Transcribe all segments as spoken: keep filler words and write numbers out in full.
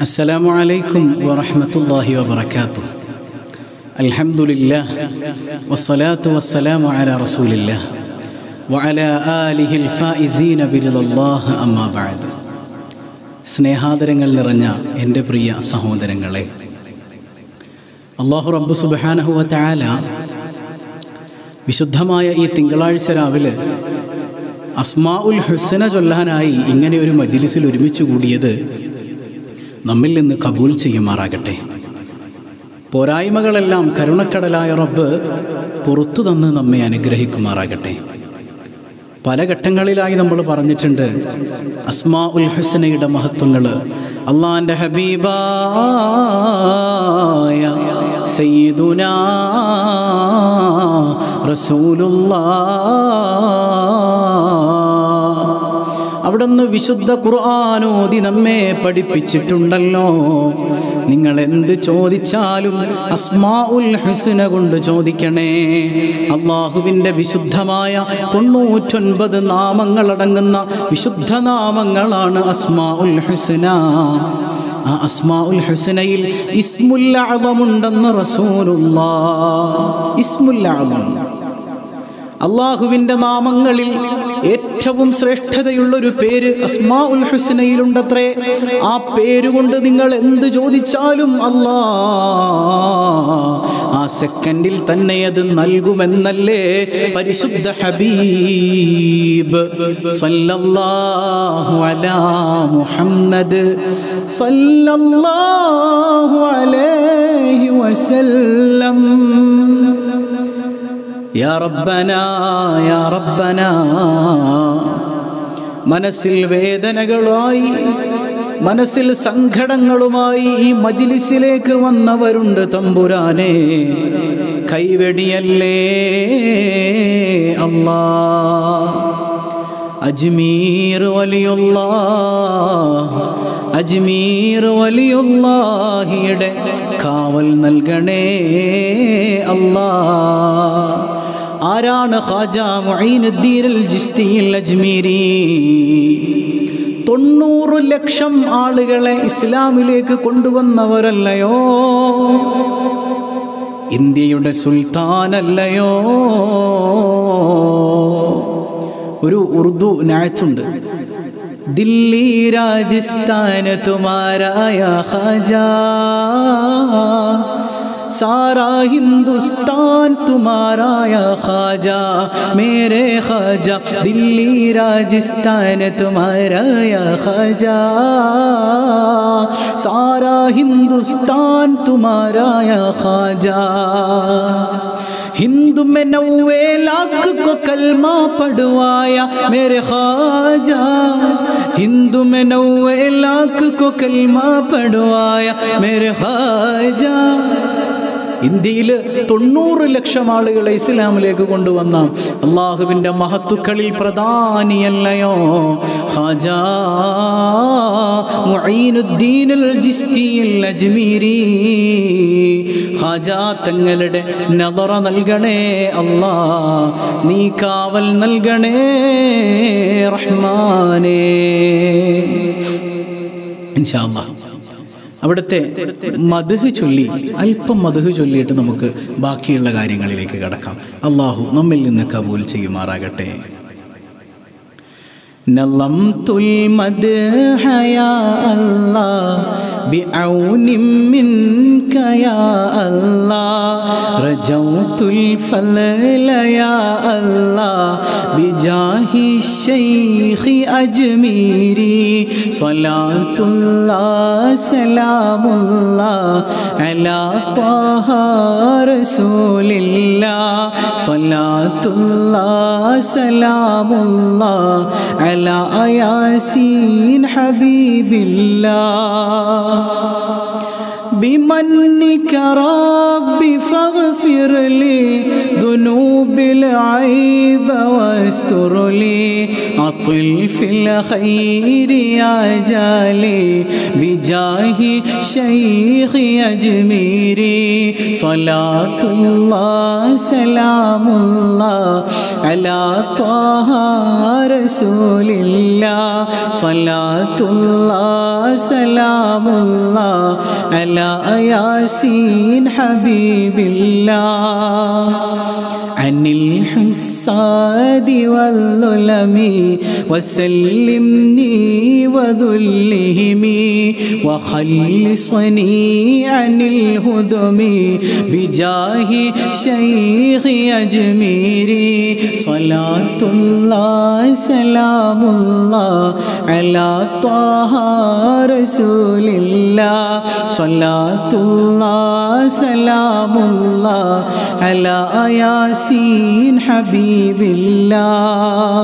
السلام عليكم ورحمة الله وبركاته. الحمد لله والصلاة والسلام على رسول الله وعلى آله الفائزين برضا الله أما بعد. സ്നേഹാദരങ്ങൾ നിറഞ്ഞ എൻ്റെ പ്രിയ സഹോദരങ്ങളെ, അല്ലാഹു റബ്ബ് സുബ്ഹാനഹു വ തആല വിശുദ്ധമായ ഈ തിങ്കളാഴ്ച രാവിലെ അസ്മാഉൽ ഹുസ്ന ചൊല്ലാനായി ഇങ്ങനെ ഒരു മജ്ലിസിൽ ഒരുമിച്ച് കൂടിയത് നമ്മിൽ നിന്ന് കബൂൽ ചെയ്യുമാറാകട്ടെ. പോരായ്മകളെല്ലാം കരുണക്കടലായ റബ്ബ് പുറത്തു തന്ന് നമ്മെ അനുഗ്രഹിക്കുമാറാകട്ടെ. പല ഘട്ടങ്ങളിലായി നമ്മൾ പറഞ്ഞിട്ടുണ്ട് അസ്മാഉൽ ഹുസ്നയുടെ മഹത്വങ്ങൾ. അള്ളാൻ്റെ ഹബീബായ സയ്യിദുനാ റസൂലുള്ളാഹ് അവിടുന്ന് വിശുദ്ധ ഖുർആനോദി നമ്മെ പഠിപ്പിച്ചിട്ടുണ്ടല്ലോ, നിങ്ങൾ എന്ത് ചോദിച്ചാലും അസ്മാഉൽ ഹുസ്ന കൊണ്ട് ചോദിക്കണേ. അള്ളാഹുവിൻ്റെ വിശുദ്ധമായ തൊണ്ണൂറ്റൊൻപത് നാമങ്ങളടങ്ങുന്ന വിശുദ്ധ നാമങ്ങളാണ് അസ്മാഉൽ ഹുസ്ന. ആ അസ്മാഉൽ ഹുസ്നയിൽ ഇസ്മുൽ അഅ്ളമുണ്ടെന്ന് റസൂലുള്ളാഹ്. ഇസ്മുൽ അഅ്ളം അള്ളാഹുവിൻ്റെ നാമങ്ങളിൽ ഏറ്റവും ശ്രേഷ്ഠതയുള്ളൊരു പേര് അസ്മാഉൽ ഹുസ്നയിലുണ്ടത്രേ. ആ പേരുകൊണ്ട് നിങ്ങൾ എന്ത് ചോദിച്ചാലും അല്ലാഹ് ആ സെക്കൻഡിൽ തന്നെ അത് നൽകുമെന്നല്ലേ പരിശുദ്ധ ഹബീബ് സല്ലല്ലാഹു അലാ മുഹമ്മദ് സല്ലല്ലാഹു അലൈഹി വസല്ലം. യാ റബ്ബനാ യാ റബ്ബനാ. മനസ്സിൽ വേദനകളായി, മനസ്സിൽ സങ്കടങ്ങളുമായി ഈ മജ്ലിസിലേക്ക് വന്നവരുണ്ട് തമ്പുരാനെ, കൈവെടിയല്ലേ അല്ലാഹ്. അജ്മീർ വലിയുള്ളാഹ്, അജ്മീർ വലിയുള്ളാഹിയുടെ കാവൽ നൽകണേ അല്ലാഹ്. ആരാണ് ഖാജാ മുഈനുദ്ദീൻ അൽ ചിശ്തി അൽ അജ്മീരി? തൊണ്ണൂറ് ലക്ഷം ആളുകളെ ഇസ്ലാമിലേക്ക് കൊണ്ടുവന്നവരല്ലയോ? ഇന്ത്യയുടെ സുൽത്താനല്ലയോ? ഒരു ഉറുദു നായത്തുണ്ട്, ദില്ലി രാജസ്ഥാൻ തുമാരായ ഖാജാ, सारा हिंदुस्तान तुम्हारा या ख्वाजा, मेरे ख्वाजा दिल्ली राजस्थान तुम्हारा या ख्वाजा, सारा हिंदुस्तान तुम्हारा या ख्वाजा. हिंदू में नौवे लाख को कलमा पढ़वाया मेरे ख्वाजा, हिंदू में नौवे लाख को कलमा पढ़वाया मेरे ख्वाजा. ഇന്ത്യയിൽ തൊണ്ണൂറ് ലക്ഷം ആളുകളെ ഇസ്ലാമിലേക്ക് കൊണ്ടുവന്ന അള്ളാഹുവിൻ്റെ മഹത്തുക്കളിൽ പ്രധാനിയല്ലയോ ഖാജാ മുഈനുദ്ദീൻ അൽ ചിശ്തി അൽ അജ്മീരി? ഖാജാ തങ്ങളുടെ നദറ നൽകണേ അല്ലാഹ്, നീ കാവൽ നൽകണേ റഹ്മാനേ. ഇൻഷാ അല്ലാഹ് അവിടുത്തെ മദ്ഹ് ചൊല്ലി, അല്പം മദ്ഹ് ചൊല്ലിയിട്ട് നമുക്ക് ബാക്കിയുള്ള കാര്യങ്ങളിലേക്ക് കടക്കാം. അള്ളാഹു നമ്മിൽ നിന്ന് കബൂൽ ചെയ്യുമാറാകട്ടെ. നളംതുൽ മദ്ഹ യാ അല്ലാഹ് ബിഔനിൻ മിൻക യാ അല്ലാഹ്, റജൗതുൽ ഫളല യാ അല്ലാഹ് ബിജാഹി ശൈഖി അജ്മീരി, സ്വലാത്തുല്ലാഹ് സലാമുല്ലാഹ് അലാ ത്വാഹ റസൂലില്ലാഹ്, സ്വലാത്തുല്ലാഹ് സലാമുല്ലാഹ് അലാ യാസീൻ ഹബീബില്ലാഹ്. بمنك ربي فاغفر لي ذنوب العيب واستر لي، عطل في الخير يا جالي بجاه شيخ أجميري صلاة الله سلام الله على طه رسول الله صلاة الله سلام الله على ياسين حبيب الله عن الحساد والظلم وسلمني وذلهم وخلصني عن الهدم بجاه شيخ أجميري صلاة الله سلام الله على طه رسول الله صلاة الله سلام الله على ياسين حبيب الله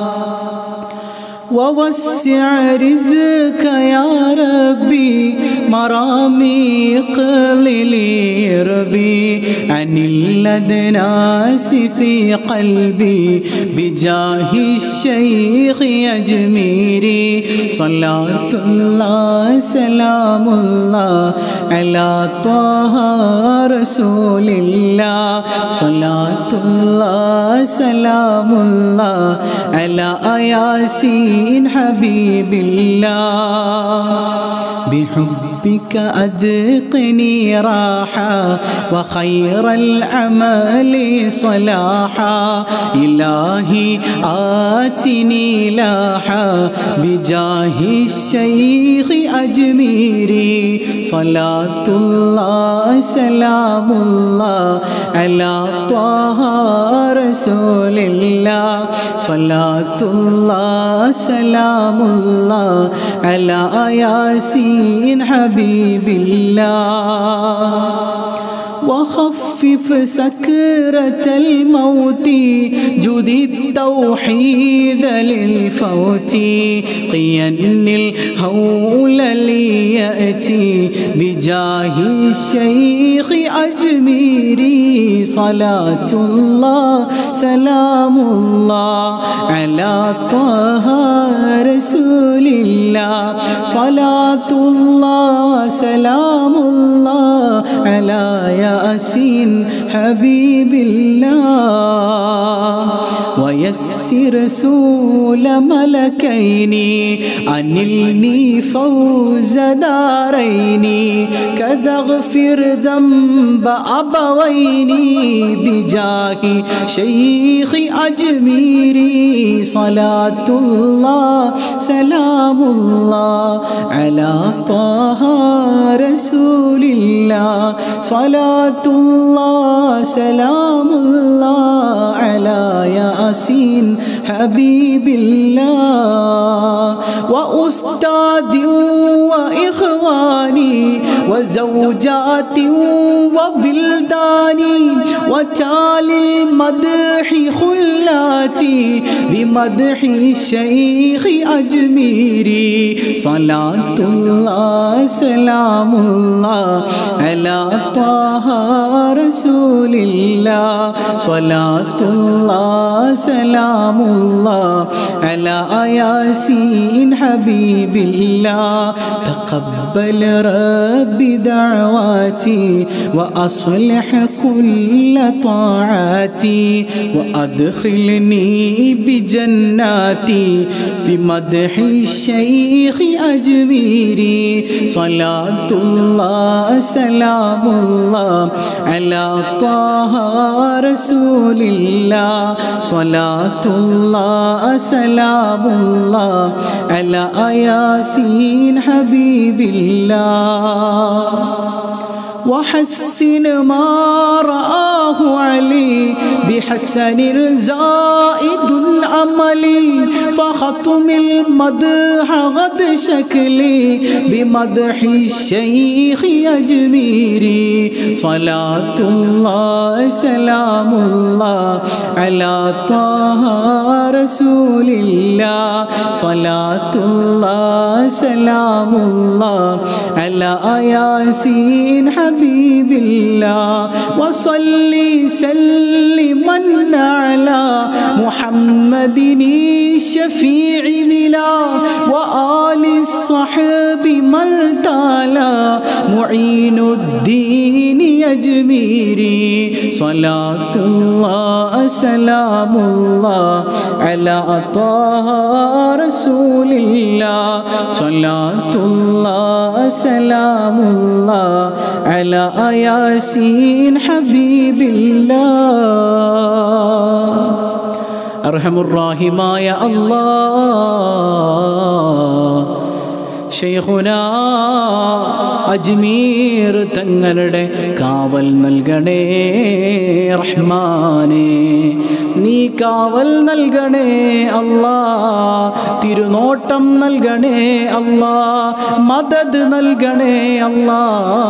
ووسع رزقك يا ربي مرامي قللي ربي عن الأدناس في قلبي بجاه الشيخ أجميري صلاة الله سلام الله على طه رسول الله صلاة الله سلام الله على ياسين حبيب الله بحبك أذقني راحة وخير العمل صلاحا إلهي آتني لاحا بجاه الشيخ أجميري صلاة الله سلام الله على طه رسول الله صلاة الله سلام الله على ياسين حبيب الله وخفف سكرة الموت جد التوحيد للفوت قين الهول ليأتي بجاه الشيخ أجميري صلاة الله سلام الله على طه رسول الله صلاة الله سلام الله على ياسين حبيب الله ويسر رسول ملكين أنلني فوز دارين كذا اغفر ذنب أبوين بجاه شيخ أجميري صلاة الله سلام الله على طه رسول الله صلاة الله سلام الله على ياسين حبيب الله وأستاذ وإخواني وزوجات وبلدان وتالي المدح خلاتي بمدح الشيخ أجميري صلاة الله سلام الله على طه رسول الله صلاة الله سلام الله على ياسين حبيب الله تقبل ربي دعواتي وأصلح كل طاعاتي وأدخلني بجناتي بمدح الشيخ أجميري صلاة الله سلام الله على طه رسول الله صلاة الله سلام الله على ياسين حبيب الله وحسن ما رآه علي بحسن زائد عملي فختم المدح غد شكلي بمدح الشيخ أجميري صلاة الله سلام الله على طه رسول الله صلاة الله سلام الله على ياسين حبيب الله وصل سلما على محمد الشفيع بلا وآل الصحب من تالا معين الدين أجميري صلاة الله سلام الله على طه رسول الله صلاة الله سلام الله على ياسين حبيب الله أرحم الراحمين يا الله شيخنا അജ്മീർ തങ്ങളുടെ കാവൽ നൽകണേ റഹ്മാനേ നീ കാവൽ നൽകണേ അല്ലാ തിരുനോട്ടം നൽകണേ അല്ലാ മദദ് നൽകണേ അല്ലാ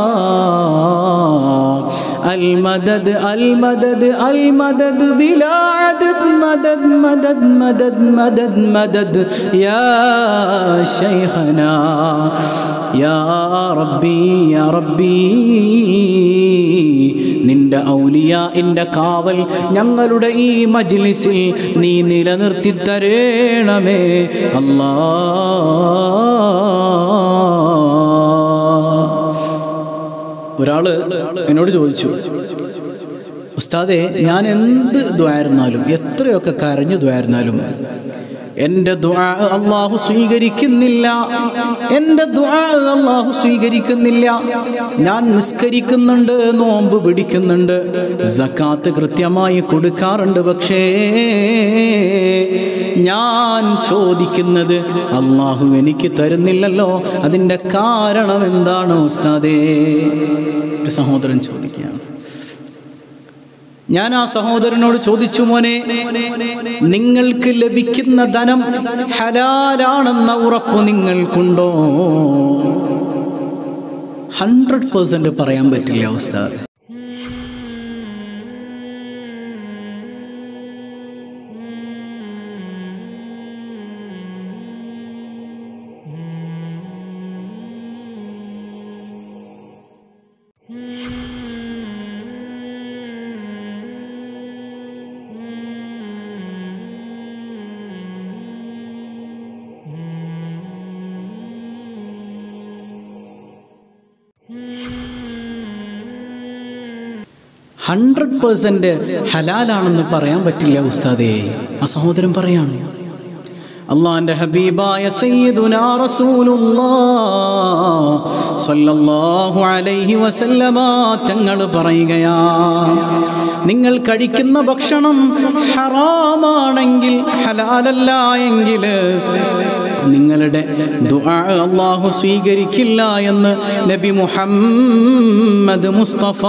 المدد المدد المدد بلا عدد مدد مدد مدد مدد مدد يا شيخنا يا ربي يا ربي നിന്റെ ഔലിയാഇന്റെ കാവൽ ഞങ്ങളുടെ ഈ മജ്ലിസിൽ നീ നിലനിർത്തി തരേണമേ അല്ലാഹ്. ഒരാള് എന്നോട് ചോദിച്ചു, ഉസ്താദേ, ഞാൻ എന്ത് ദ്വാരുന്നാലും എത്രയൊക്കെ കരഞ്ഞു ദ്വാരുന്നാലും എൻ്റെ ദുആ അല്ലാഹു സ്വീകരിക്കുന്നില്ല, എൻ്റെ ദുആ അല്ലാഹു സ്വീകരിക്കുന്നില്ല. ഞാൻ നിസ്കരിക്കുന്നുണ്ട്, നോമ്പ് പിടിക്കുന്നുണ്ട്, സക്കാത്ത് കൃത്യമായി കൊടുക്കാറുണ്ട്, പക്ഷേ ഞാൻ ചോദിക്കുന്നത് അല്ലാഹു എനിക്ക് തരുന്നില്ലല്ലോ. അതിൻ്റെ കാരണം എന്താണ് ഉസ്താദേ? ഒരു സഹോദരൻ ചോദിക്കുകയാണ്. ഞാൻ ആ സഹോദരനോട് ചോദിച്ചു, മോനെ, നിങ്ങൾക്ക് ലഭിക്കുന്ന ധനം ഹലാലാണെന്ന ഉറപ്പ് നിങ്ങൾക്കുണ്ടോ? ഹൺഡ്രഡ് പേഴ്സെന്റ് പറയാൻ പറ്റില്ല ഉസ്താദ്. ഹൺഡ്രഡ് പേഴ്സെന്റ് ഹലാലാണെന്ന് പറയാൻ പറ്റില്ല ഉസ്താദേ. ആ സഹോദരൻ പറയാണ്, അള്ളാന്റെ ഹബീബായ സയ്യിദുനാ റസൂലുള്ളാഹ് സ്വല്ലല്ലാഹു അലൈഹി വസല്ലമ തങ്ങൾ പറയുകയാ, നിങ്ങൾ കഴിക്കുന്ന ഭക്ഷണം ഹറാമാണെങ്കിൽ, ഹലാലല്ല എങ്കിൽ നിങ്ങളുടെ ദുആ അല്ലാഹു സ്വീകരിക്കില്ല എന്ന് നബി മുഹമ്മദ് മുസ്തഫ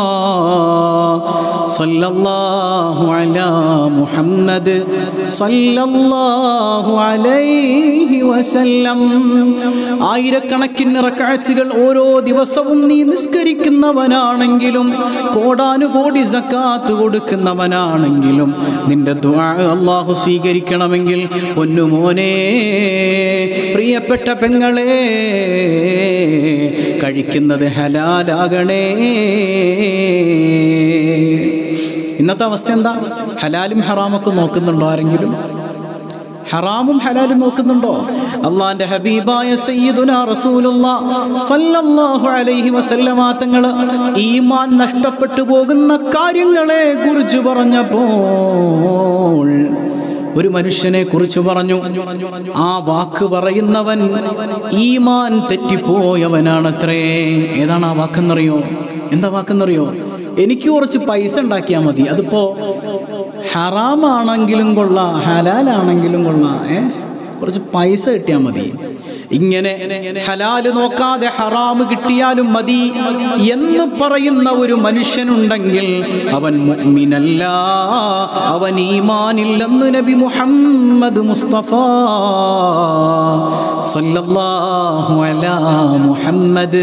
സല്ലല്ലാഹു അലാ മുഹമ്മദ് സല്ലല്ലാഹു അലൈഹി വസല്ലം. ആയിരക്കണക്കിന് റക്അത്തുകൾ ഓരോ ദിവസവും നീ നിസ്കരിക്കുന്നവനാണെങ്കിലും, കോടാനുകോടി സക്കാത്ത് കൊടുക്കുന്നവനാണെങ്കിലും, നിന്റെ ദുആ അല്ലാഹു സ്വീകരിക്കണമെങ്കിൽ പൊന്നുമോനെ, പ്രിയപ്പെട്ട പെങ്ങളെ, കഴിക്കുന്നത് ഹലാലാകണേ. ഇന്നത്തെ അവസ്ഥ എന്താ? ഹലാലും ഹറാമൊക്കെ നോക്കുന്നുണ്ടോ ആരെങ്കിലും? ഹറാമും ഹലാലും നോക്കുന്നുണ്ടോ? അള്ളാന്റെ ഹബീബായ സയ്യിദുനാ റസൂലുള്ളാഹ് സ്വല്ലല്ലാഹു അലൈഹി വസല്ലമ തങ്ങൾ ഈമാൻ നഷ്ടപ്പെട്ടു പോകുന്ന കാര്യങ്ങളെ കുറിച്ച് പറഞ്ഞപ്പോൾ ഒരു മനുഷ്യനെ കുറിച്ച് പറഞ്ഞു, ആ വാക്ക് പറയുന്നവൻ ഈമാൻ തെറ്റിപ്പോയവനാണത്രേ. ഏതാണ് ആ വാക്കെന്നറിയോ? എന്താ വാക്കെന്നറിയോ? എനിക്ക് കുറച്ച് പൈസ ഉണ്ടാക്കിയാൽ മതി, അതിപ്പോ ഹറാമാണെങ്കിലും കൊള്ളാം, ഹലാലാണെങ്കിലും കൊള്ളാം, ഏ കുറച്ച് പൈസ കിട്ടിയാൽ മതി. ഇങ്ങനെ ഹലാല് നോക്കാതെ ഹറാമ് കിട്ടിയാലും മതി എന്ന് പറയുന്ന ഒരു മനുഷ്യനുണ്ടെങ്കിൽ അവൻ മുഅ്മിനല്ല, അവൻ ഈമാനില്ലെന്ന് നബി മുഹമ്മദ് മുസ്തഫ സല്ലല്ലാഹു അലാ മുഹമ്മദ്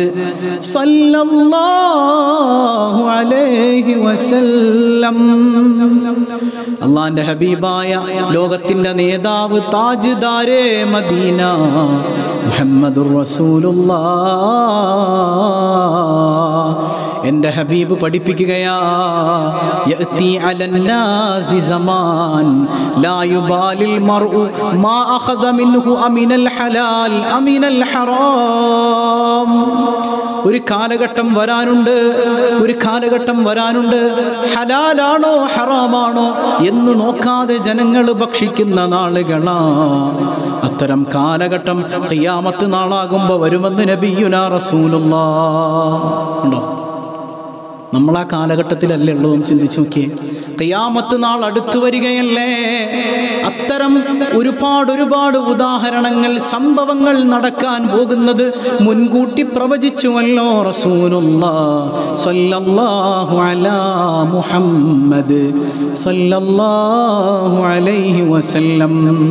സല്ലല്ലാഹു അലൈഹി വസല്ലം. അള്ളാന്റെ ഹബീബായ ലോകത്തിന്റെ നേതാവ് താജ്ദാരെ മദീന മുഹമ്മദുർ റസൂലുള്ളാഹ് എൻ്റെ ഹബീബ് പഠിപ്പിക്കുകയാ, യഅതി അലന്നാസി സമാൻ ലാ യുബാലിൽ മർഉ മാ അഖദ മിൻഹു അമിനൽ ഹലാൽ അമിനൽ ഹറാം. ഒരു കാലഘട്ടം വരാനുണ്ട്, ഒരു കാലഘട്ടം വരാനുണ്ട് ഹലാലാണോ ഹറാമാണോ എന്ന് നോക്കാതെ ജനങ്ങൾ ഭക്ഷിക്കുന്ന നാളുകളാ. അത്തരം കാലഘട്ടം ഖിയാമത്ത് നാളാകുമ്പോൾ വരുമെന്ന് നബിയുനാ റസൂലുള്ളാഹ്. ഉണ്ടോ? നമ്മൾ ആ കാലഘട്ടത്തിലല്ലേ ഉള്ളതെന്ന് ചിന്തിച്ചു നോക്കിയേ. ഖിയാമത്ത് നാൾ അടുത്തു വരികയല്ലേ. അത്തരം ഒരുപാട് ഒരുപാട് ഉദാഹരണങ്ങൾ, സംഭവങ്ങൾ നടക്കാൻ പോകുന്നത് മുൻകൂട്ടി പ്രവചിച്ചുവല്ലോ റസൂലുള്ളാഹ് സ്വല്ലല്ലാഹു അലാ മുഹമ്മദ് സ്വല്ലല്ലാഹു അലൈഹി വസല്ലം.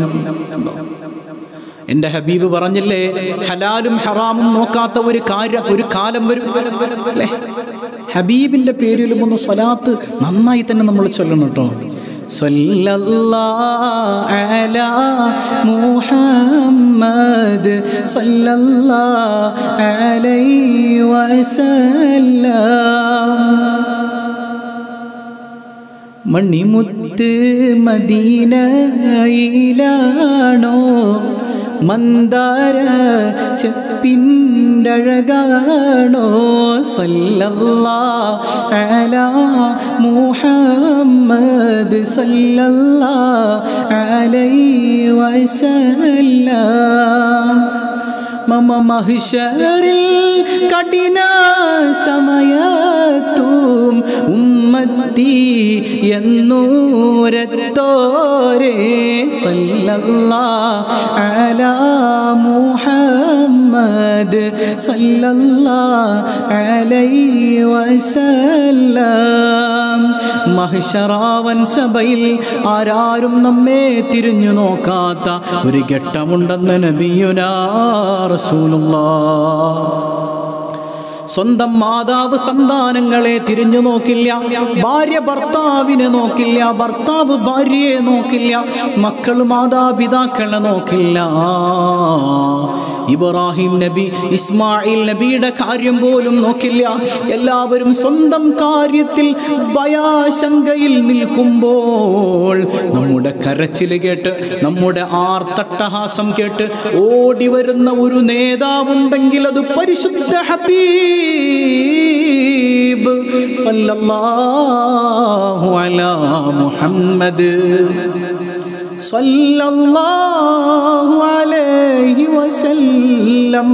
എൻ്റെ ഹബീബ് പറഞ്ഞില്ലേ, ഹലാലും ഹറാമും നോക്കാത്ത ഒരു കാര്യം ഒരു കാലം വരും അല്ലേ. ഹബീബിൻ്റെ പേരിലും ഒന്ന് സ്വലാത്ത് നന്നായി തന്നെ നമ്മൾ ചൊല്ലണം കേട്ടോ. സല്ലല്ലാഹു അലാ മുഹമ്മദ് സല്ലല്ലാഹു അലൈഹി വസല്ലം. മണിമുത്ത് മദീനയിലാണോ മന്ദാര ചെപ്പിൻ്റഴകാണോ സല്ലല്ലാഹു അലാ മുഹമ്മദ് സല്ലല്ലാഹു അലൈഹി വസല്ലം. മമ മഹ്ശറിൽ കഠിന സമയത്തും ഉമ്മത്തി എന്നൂരത്തോരേ സല്ലല്ലാഹു അലാ മുഹമ്മദ് സല്ലല്ലാഹു അലൈഹി വസല്ലം. മഹ്ശറാവൻ സഭയിൽ ആരാരും നമ്മെ തിരിഞ്ഞു നോക്കാത്ത ഒരു ഘട്ടമുണ്ടെന്ന് നബിയുനാ റസൂലുള്ളാഹ്. സ്വന്തം മാതാവ് സന്താനങ്ങളെ തിരിഞ്ഞു നോക്കില്ല, ഭാര്യ ഭർത്താവിനെ നോക്കില്ല, ഭർത്താവ് ഭാര്യയെ നോക്കില്ല, മക്കൾ മാതാപിതാക്കളെ നോക്കില്ല. ഇബ്രാഹിം നബി ഇസ്മായിൽ നബിയുടെ കാര്യം പോലും നോക്കില്ല. എല്ലാവരും സ്വന്തം കാര്യത്തിൽ ഭയാശങ്കയിൽ നിൽക്കുമ്പോൾ നമ്മുടെ കരച്ചിൽ കേട്ട്, നമ്മുടെ ആർത്തട്ടഹാസം കേട്ട് ഓടി വരുന്ന ഒരു നേതാവുണ്ടെങ്കിൽ അത് പരിശുദ്ധ ഹബീബ് സല്ലല്ലാഹു അലാ മുഹമ്മദ് സല്ലല്ലാഹു അലൈഹി വസല്ലം.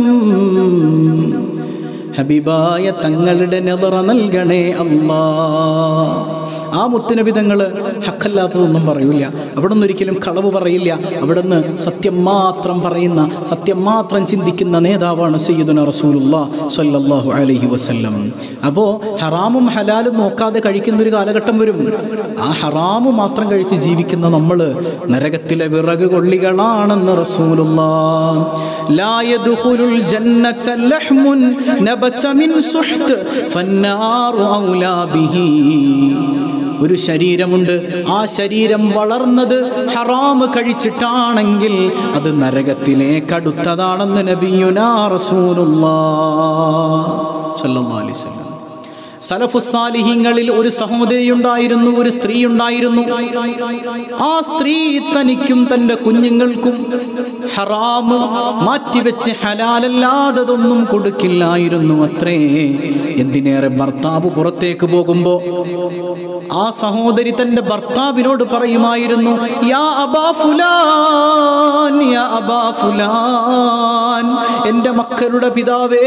ഹബീബായ തങ്ങളുടെ നദറ നൽകണേ അല്ലാഹ്. ആ മുത്തുനബി തങ്ങൾ ഹക്കല്ലാത്തതൊന്നും പറയൂല. അവിടെ നിന്ന് ഒരിക്കലും കളവ് പറയില്ല. അവിടെ നിന്ന് സത്യം മാത്രം പറയുന്ന, സത്യം മാത്രം ചിന്തിക്കുന്ന നേതാവാണ് സയ്യിദുന റസൂലുള്ളാഹി സ്വല്ലല്ലാഹു അലൈഹി വസല്ലം. അപ്പോൾ ഹറാമും ഹലാലും നോക്കാതെ കഴിക്കുന്നൊരു കാലഘട്ടം വരും. ആ ഹറാമു മാത്രം കഴിച്ച് ജീവിക്കുന്ന നമ്മൾ നരകത്തിലെ വിറക് കൊള്ളികളാണെന്ന് റസൂലുള്ളാഹി. ലാ യദ്ഖുലുൽ ജന്നത ലഹ്മുൻ നബത മിൻ സുഹ്ത് ഫന്നാറു ഔലാ ബിഹി. ഒരു ശരീരമുണ്ട്, ആ ശരീരം വളർന്നത് ഹറാമ് കഴിച്ചിട്ടാണെങ്കിൽ അത് നരകത്തിലേക്ക് അടുത്തതാണെന്ന് നബിയുനാ റസൂലുള്ളാഹി സ്വല്ലല്ലാഹു അലൈഹി വസല്ലം. സലഫുസ്സാലിഹീങ്ങളിൽ ഒരു സഹോദരി ഉണ്ടായിരുന്നു, ഒരു സ്ത്രീ ഉണ്ടായിരുന്നു. ആ സ്ത്രീ തനിക്കും തൻ്റെ കുഞ്ഞുങ്ങൾക്കും ഹറാമ് മാറ്റിവെച്ച് ഹലാലല്ലാത്തതൊന്നും കൊടുക്കില്ലായിരുന്നു അത്രേ. എന്തിനേറെ ഭർത്താവ് പുറത്തേക്ക് പോകുമ്പോൾ ആ സഹോദരി തൻ്റെ ഭർത്താവിനോട് പറയുമായിരുന്നു, യാ അബാ ഫുലാൻ, യാ അബാ ഫുലാൻ, എൻ്റെ മക്കളുടെ പിതാവേ,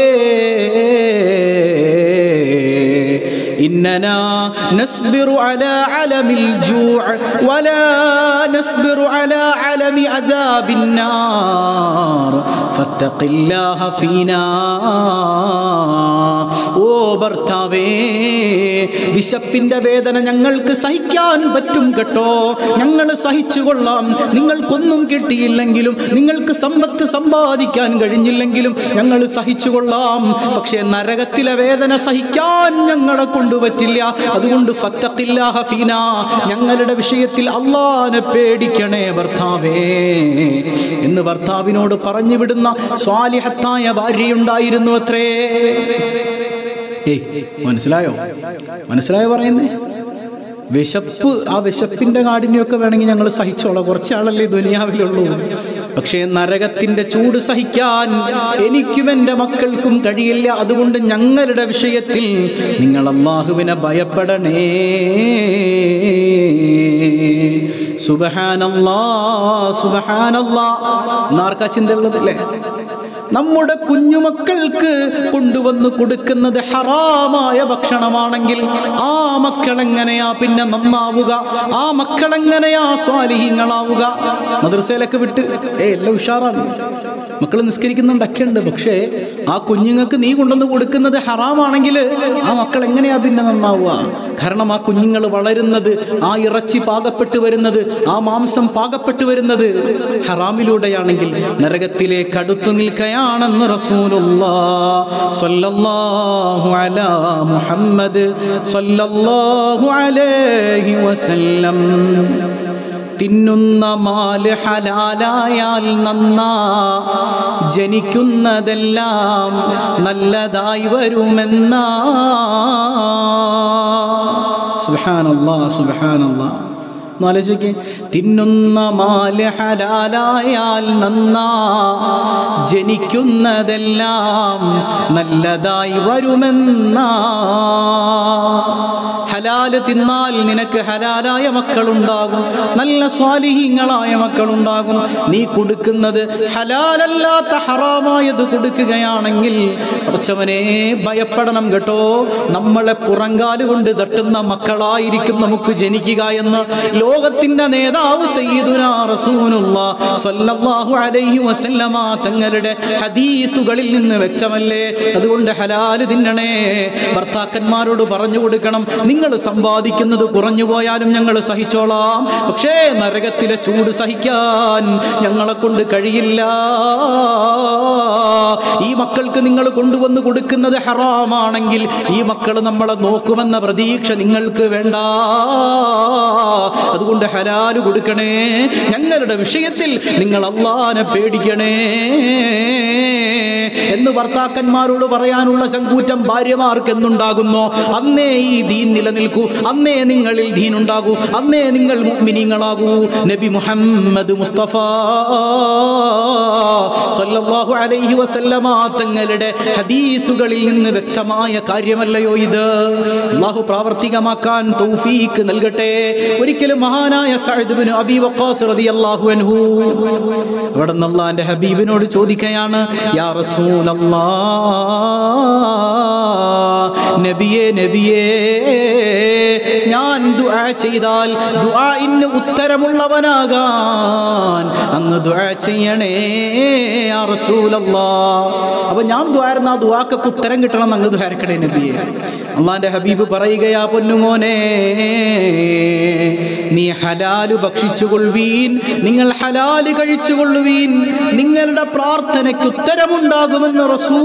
إننا نصبر على علم الجوع ولا نصبر على علم عذاب النار فاتق الله فينا. ഓ ഭർത്താവേ, വിശപ്പിന്റെ വേദന ഞങ്ങൾക്ക് സഹിക്കാൻ പറ്റും കേട്ടോ, ഞങ്ങൾ സഹിച്ചു കൊള്ളാം. നിങ്ങൾക്കൊന്നും കിട്ടിയില്ലെങ്കിലും, നിങ്ങൾക്ക് സമ്പത്ത് സമ്പാദിക്കാൻ കഴിഞ്ഞില്ലെങ്കിലും ഞങ്ങൾ സഹിച്ചു കൊള്ളാം. പക്ഷേ നരകത്തിലെ വേദന സഹിക്കാൻ ഞങ്ങളെ കൊണ്ടുപറ്റില്ല. അതുകൊണ്ട് ഫത്തഖില്ലാഹ ഫീനാ, ഞങ്ങളുടെ വിഷയത്തിൽ അല്ലാഹനെ പേടിക്കണേ ഭർത്താവേ എന്ന് ഭർത്താവിനോട് പറഞ്ഞു വിടുന്ന സ്വാലിഹത്തായ ഭാര്യയുണ്ടായിരുന്നു അത്രേ. ഏയ് മനസ്സിലായോ? മനസ്സിലായോ പറയുന്നേ? വിശപ്പ്, ആ വിശപ്പിന്റെ കാഠിന്യമൊക്കെ വേണമെങ്കിൽ ഞങ്ങൾ സഹിച്ചോളാം, കുറച്ചാളല്ലേ ദുനിയാവിലുള്ളൂ. പക്ഷേ നരകത്തിന്റെ ചൂട് സഹിക്കാൻ എനിക്കും എൻ്റെ മക്കൾക്കും കഴിയില്ല. അതുകൊണ്ട് ഞങ്ങളുടെ വിഷയത്തിൽ നിങ്ങൾ അല്ലാഹുവിനെ ഭയപ്പെടണേ. സുബ്ഹാനല്ലാഹ് സുബ്ഹാനല്ലാഹ്. നാർക്കാ ചിന്തയുള്ളതല്ലേ? നമ്മുടെ കുഞ്ഞുമക്കൾക്ക് കൊണ്ടുവന്ന് കൊടുക്കുന്നത് ഹറാമായ ഭക്ഷണമാണെങ്കിൽ ആ മക്കളെങ്ങനെയാ പിന്നെ നന്നാവുക? ആ മക്കളെങ്ങനെയാ സ്വാലിഹീങ്ങളാവുക? മദ്രസയിലൊക്കെ വിട്ട് ഏ എല്ലാം ഉഷാറാണ്, മക്കൾ നിസ്കരിക്കുന്നുണ്ടൊക്കെ ഉണ്ട്. പക്ഷേ ആ കുഞ്ഞുങ്ങൾക്ക് നീ കൊണ്ടുവന്ന് കൊടുക്കുന്നത് ഹറാമാണെങ്കിൽ ആ മക്കൾ എങ്ങനെയാ പിന്നെ നന്നാവുക? കാരണം ആ കുഞ്ഞുങ്ങൾ വളരുന്നത്, ആ ഇറച്ചി പാകപ്പെട്ടു വരുന്നത്, ആ മാംസം പാകപ്പെട്ടു വരുന്നത് ഹറാമിലൂടെയാണെങ്കിൽ നരകത്തിലേക്ക് അടുത്തു നിൽക്കുകയാണെന്ന് റസൂലുള്ളാഹി സ്വല്ലല്ലാഹു അലാ മുഹമ്മദ് സ്വല്ലല്ലാഹു അലൈഹി വസല്ലം. തിന്നുന്ന മാല് ഹലാലായാൽ നന്നാ, ജനിക്കുന്നതെല്ലാം നല്ലതായി വരുമെന്നാ. സുബ്ഹാനല്ലാഹ് സുബ്ഹാനല്ലാഹ്. ആലോചിക്കേ, തിന്നുന്ന മാല് ഹലാലായാൽ നന്നാ, ജനിക്കുന്നതെല്ലാം നല്ലതായി വരുമെന്നാ. ഹലാല് തിന്നാൽ നിനക്ക് ഹലാലായ മക്കളുണ്ടാകും, നല്ല സ്വാലിഹീങ്ങളായ മക്കളുണ്ടാകും. നീ കൊടുക്കുന്നത് ഹലാലല്ലാത്ത ഹറാമായത് കൊടുക്കുകയാണെങ്കിൽ കുറച്ചവനെ ഭയപ്പെടണം കേട്ടോ. നമ്മളെ പുറങ്കാല് കൊണ്ട് തട്ടുന്ന മക്കളായിരിക്കും നമുക്ക് ജനിക്കുക എന്ന് ലോകത്തിന്റെ നേതാവ് സയ്യിദുനാ റസൂലുള്ളാഹി സ്വല്ലല്ലാഹു അലൈഹി വസല്ലമ തങ്ങളുടെ ഹദീസുകളിൽ നിന്ന് വ്യക്തമല്ലേ? അതുകൊണ്ട് ഹലാല് തിന്നണേ. ഭർത്താക്കന്മാരോട് പറഞ്ഞു കൊടുക്കണം, നിങ്ങൾ സമ്പാദിക്കുന്നത് കുറഞ്ഞു പോയാലും ഞങ്ങൾ സഹിച്ചോളാം, പക്ഷേ നരകത്തിലെ ചൂട് സഹിക്കാൻ ഞങ്ങളെ കൊണ്ട് കഴിയില്ല. ഈ മക്കൾക്ക് നിങ്ങൾ കൊണ്ടുവന്ന് കൊടുക്കുന്നത് ഹറാമാണെങ്കിൽ ഈ മക്കൾ നമ്മളെ നോക്കുമെന്ന പ്രതീക്ഷ നിങ്ങൾക്ക് വേണ്ട. അതുകൊണ്ട് ഹലാല് കൊടുക്കണേ. ഞങ്ങളുടെ വിഷയത്തിൽ നിങ്ങൾ അല്ലാഹനെ പേടിക്കണേ എന്ന് ഭർത്താക്കന്മാരോട് പറയാനുള്ള ചങ്കൂറ്റം ഭാര്യമാർക്ക് എന്നുണ്ടാകുന്നോ അന്നേ ഈ ദീൻ നിലനിൽക്കൂ, അന്നേ നിങ്ങളിൽ ദീൻ ഉണ്ടാകൂ, അന്നേ നിങ്ങൾ മുഅ്മിനീങ്ങളാകൂ. നബി മുഹമ്മദ് മുസ്തഫ സ്വല്ലല്ലാഹു അലൈഹി വസല്ലമ തങ്ങളുടെ ഹദീസുകളിൽ നിന്ന് വ്യക്തമായ കാര്യമല്ലയോ ഇത്? അല്ലാഹു പ്രാവർത്തികമാക്കാൻ തൗഫീക്ക് നൽകട്ടെ. ഒരിക്കലും മഹാനായ സഅദ് ഇബ്നു അബീ വഖാസ് റളിയല്ലാഹു അൻഹു അവിടെ നിന്ന് അല്ലാഹുവിന്റെ ഹബീബിനോട് ചോദിക്കുകയാണ്, യാ റസൂലല്ലാഹ്, നബിയേ നബിയേ, ഞാൻ ദുആ ചെയ്താൽ ദുആഇന് ഉത്തരമുള്ളവനാകാൻ അങ്ങ് ദുആ ചെയ്യണേ യാ റസൂലല്ലാഹ്. അപ്പോൾ ഞാൻ ദുആർന്ന ആ ദുആക്ക് ഉത്തരം കിട്ടണം, അങ്ങ് ദുആർക്കണേ നബിയേ. അല്ലാഹുവിന്റെ ഹബീബ് പറയുകയാ, പൊന്നുമോനെ, നീ ഹലാല് ഭക്ഷിച്ചുകൊള്ളുവീൻ, നിങ്ങൾ ഹലാല് കഴിച്ചുകൊള്ളുവീൻ, നിങ്ങളുടെ പ്രാർത്ഥനയ്ക്ക് ഉത്തരമുണ്ടാകുമെന്ന്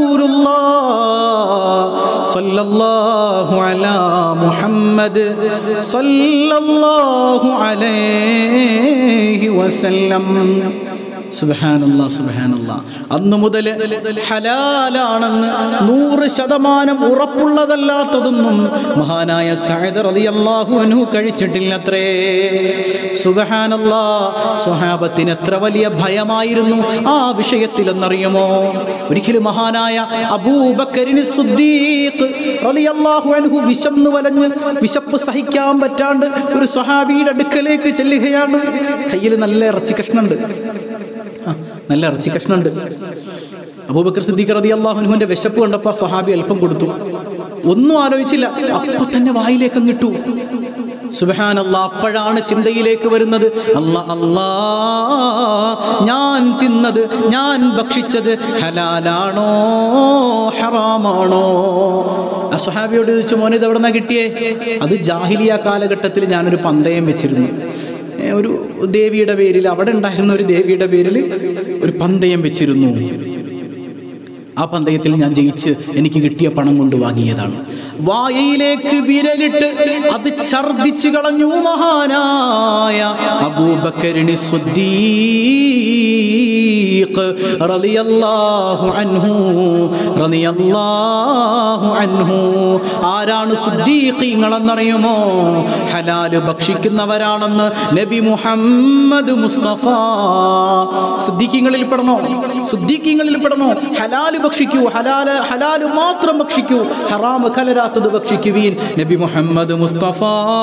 റസൂലുള്ളാഹി സ്വല്ലല്ലാഹു അലാ മുഹമ്മദ് സ്വല്ലല്ലാഹു അലൈഹി വസല്ലം. സുബ്ഹാനല്ലാഹ് സുബ്ഹാനല്ലാഹ്. അന്നു മുതൽ ഹലാലാണെന്ന് നൂറ് ശതമാനം ഉറപ്പുള്ളതല്ലാത്തതൊന്നും മഹാനായ സഅദ് റളിയല്ലാഹു അൻഹു കഴിച്ചിട്ടില്ലത്രേ. സുബ്ഹാനല്ലാഹ്. സ്വഹാബത്തിന് എത്ര വലിയ ഭയമായിരുന്നു ആ വിഷയത്തിലെന്നറിയുമോ? ഒരിക്കലും മഹാനായ അബൂബക്കറിന് സിദ്ദീഖ് റളിയല്ലാഹു അൻഹു വിശന്നു വലഞ്ഞ് വിശപ്പ് സഹിക്കാൻ പറ്റാണ്ട് ഒരു സ്വഹാബിയുടെ അടുക്കലേക്ക് ചെല്ലുകയാണ്. കയ്യിൽ നല്ല ഇറച്ചി കഷ്ണുണ്ട്, നല്ല ഇറച്ചി കഷ്ണുണ്ട്. അബൂബക്കർ സിദ്ദീഖ് റളിയല്ലാഹു അൻഹുവിന്റെ വിശപ്പ് കണ്ടപ്പോൾ സ്വഹാബി അല്പം കൊടുത്തു, ഒന്നും ആലോചിച്ചില്ല, അപ്പൊ തന്നെ വായിലേക്ക് അങ്ങിട്ടു. സുബ്ഹാനല്ലാഹ്. അപ്പോഴാണ് ചിന്തയിലേക്ക് വരുന്നത്, അല്ലാ അല്ലാ, ഞാൻ തിന്നത്, ഞാൻ ഭക്ഷിച്ചത് ഹലാലാണോ ഹറാമാണോ? ആ സ്വഹാബിയോട് ചോദിച്ചു, മോനെ ഇത് എവിടെന്നാ കിട്ടിയേ? അത് ജാഹിലിയ കാലഘട്ടത്തിൽ ഞാനൊരു പന്തയം വെച്ചിരുന്നു, ഒരു ദേവിയുടെ പേരിൽ, അവിടെ ഉണ്ടായിരുന്ന ഒരു ദേവിയുടെ പേരിൽ ഒരു പന്തയം വെച്ചിരുന്നു. ആ പന്തയത്തിൽ ഞാൻ ജയിച്ച് എനിക്ക് കിട്ടിയ പണം കൊണ്ട് വാങ്ങിയതാണ്. വായയിലേക്ക് വിരലിട്ട് അത് ഛർദിച്ചു കളഞ്ഞു മഹാനായ അബൂബക്കറിന് സിദ്ദീഖ് റളിയല്ലാഹു അൻഹു റളിയല്ലാഹു അൻഹു. ആരാണ് സിദ്ദീഖീങ്ങൾ എന്നറിയുമോ? ഹലാൽ ഭക്ഷിക്കുന്നവരാണെന്ന് നബി മുഹമ്മദ് മുസ്തഫ. സിദ്ദീഖീങ്ങളിൽ പെടണോ? സിദ്ദീഖീങ്ങളിൽ പെടണോ? ഹലാൽ ഭക്ഷിക്കൂ, ഹലാൽ ഹലാൽ മാത്രം ഭക്ഷിക്കൂ, ഹറാം കലരാത്തത് ഭക്ഷിക്കുവീൻ. നബി മുഹമ്മദ് മുസ്തഫ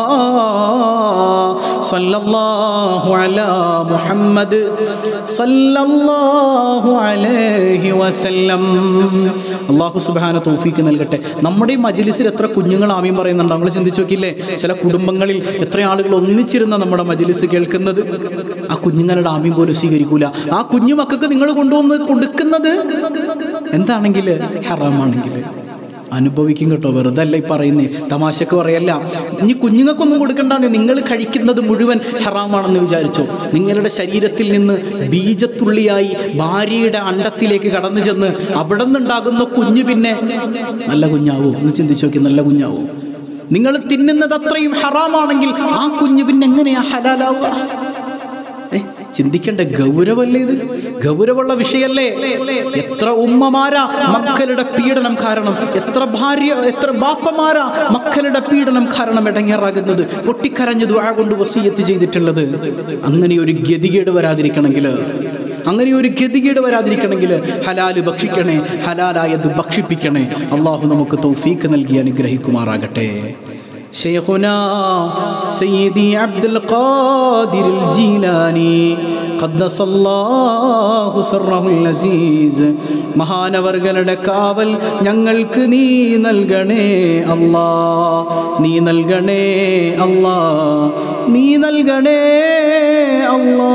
സല്ലല്ലാഹു അലാ മുഹമ്മദ് സല്ലല്ലാഹു അലൈഹി വസല്ലം. അല്ലാഹു സുബ്ഹാനഹു തൗഫീഖ് നൽകട്ടെ. നമ്മുടെ ഈ മജ്ലിസിൽ എത്ര കുഞ്ഞുങ്ങൾ ആമീൻ പറയുന്നുണ്ട്? നമ്മൾ ചിന്തിച്ചു നോക്കില്ലേ? ചില കുടുംബങ്ങളിൽ എത്ര ആളുകൾ ഒന്നിച്ചിരുന്ന നമ്മുടെ മജ്ലിസ് കേൾക്കുന്നത്. ആ കുഞ്ഞുങ്ങളുടെ ആമീൻ പോലും സ്വീകരിക്കൂല. ആ കുഞ്ഞു മക്കൾക്ക് നിങ്ങൾ കൊണ്ടുവന്ന് കൊടുക്കുന്നത് എന്താണെങ്കിൽ ഹറാമാണെങ്കിൽ അനുഭവിക്കും കേട്ടോ. വെറുതെ അല്ല ഈ പറയുന്നേ, തമാശക്ക് പറയല്ല. ഇനി കുഞ്ഞുങ്ങൾക്കൊന്നും കൊടുക്കണ്ടെന്ന്, നിങ്ങൾ കഴിക്കുന്നത് മുഴുവൻ ഹറാമാണെന്ന് വിചാരിച്ചോ. നിങ്ങളുടെ ശരീരത്തിൽ നിന്ന് ബീജത്തുള്ളിയായി ഭാര്യയുടെ അണ്ടത്തിലേക്ക് കടന്നു ചെന്ന് അവിടെ നിന്നുണ്ടാകുന്ന കുഞ്ഞ് പിന്നെ നല്ല കുഞ്ഞാവോ എന്ന് ചിന്തിച്ചു നോക്കി. നല്ല കുഞ്ഞാവോ? നിങ്ങൾ തിന്നുന്നത് അത്രയും ഹറാമാണെങ്കിൽ ആ കുഞ്ഞ് പിന്നെ എങ്ങനെയാ ഹലാലാവുക? ചിന്തിക്കേണ്ട ഗൗരവല്ലേ ഇത്? ഗൗരവമുള്ള വിഷയല്ലേ? എത്ര ഉമ്മമാരാ മക്കളുടെ പീഡനം കാരണം, എത്ര ഭാര്യ എത്ര ബാപ്പമാരാ മക്കളുടെ പീഡനം കാരണം ഇടങ്ങേറാകുന്നത്, പൊട്ടിക്കരഞ്ഞു ദുആ കൊണ്ട് വസിയത്ത് ചെയ്തിട്ടുള്ളത്. അങ്ങനെ ഒരു ഗതികേട് വരാതിരിക്കണമെങ്കിൽ അങ്ങനെ ഒരു ഗതികേട് വരാതിരിക്കണമെങ്കിൽ ഹലാല് ഭക്ഷിക്കണേ, ഹലാലായത് ഭക്ഷിപ്പിക്കണേ. അള്ളാഹു നമുക്ക് തൗഫീഖ് നൽകി അനുഗ്രഹിക്കുമാറാകട്ടെ. ശൈഖുനാ സയ്യിദി അബ്ദുൽ ഖാദിറുൽ ജീലാനി ഖദ്ദസല്ലാഹു സിർറഹുൽ അസീസ്, മഹാനവർകളുടെ കാവൽ ഞങ്ങൾക്ക് നീ നൽകണേ അല്ലാ, നീ നൽകണേ അല്ലാ, നീ നൽകണേ അല്ലാ.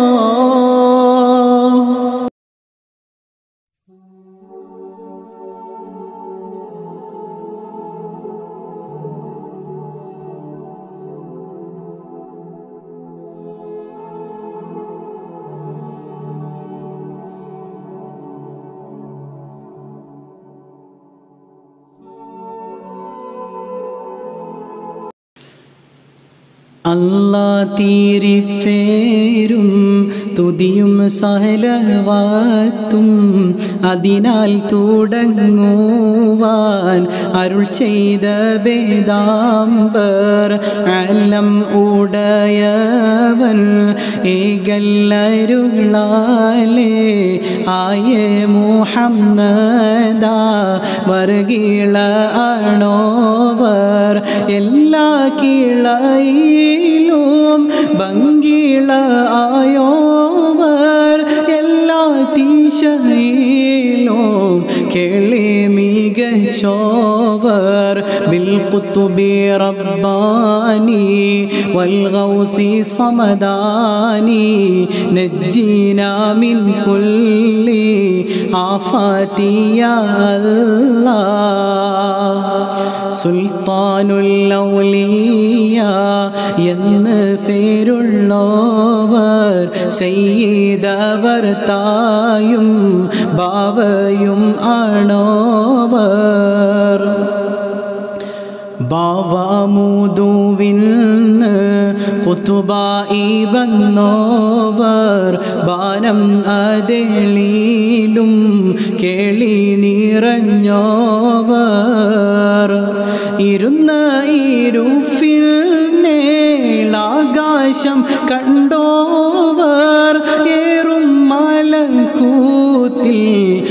അല്ലാ തീരിഫേരും തുതിയും സഹലവാത്തും അതിനാൽ തുടങ്ങുവാൻ അരുൾ ചെയ്ത ബേദാംബർ അലം ഉടയവൻ ഏകല്ലരുളാലേ ആയേ മുഹമ്മദ വർഗീള ആണോവർ എല്ലാ കീളയിലും ഭംഗീള ആയോവർ എല്ലാ തീശയിലും കേളി മികച്ചോവർ ബിൽ ഖുതുബി റബ്ബാനി വൽ ഗൗസി സമദാനി നജ്ജിനാ മിൻ കുല്ലി ആഫാതി യാ അല്ലാഹ്. സുൽത്താനുൽ ഔലിയ എന്ന് പേരുള്ളവർ സയ്യിദവർ തായും ബാവയും ആണോവർ. ബാവാമുദുവിന്ന് കുതുബായി വന്നോവർ ബാനം അതെളിയിലും കേളി നിറഞ്ഞോവർ. ഇരുന്ന ഇരുഫിൽ നേളാകാശം കണ്ടോവർ ഏറും മലക്കൂത്തിൽ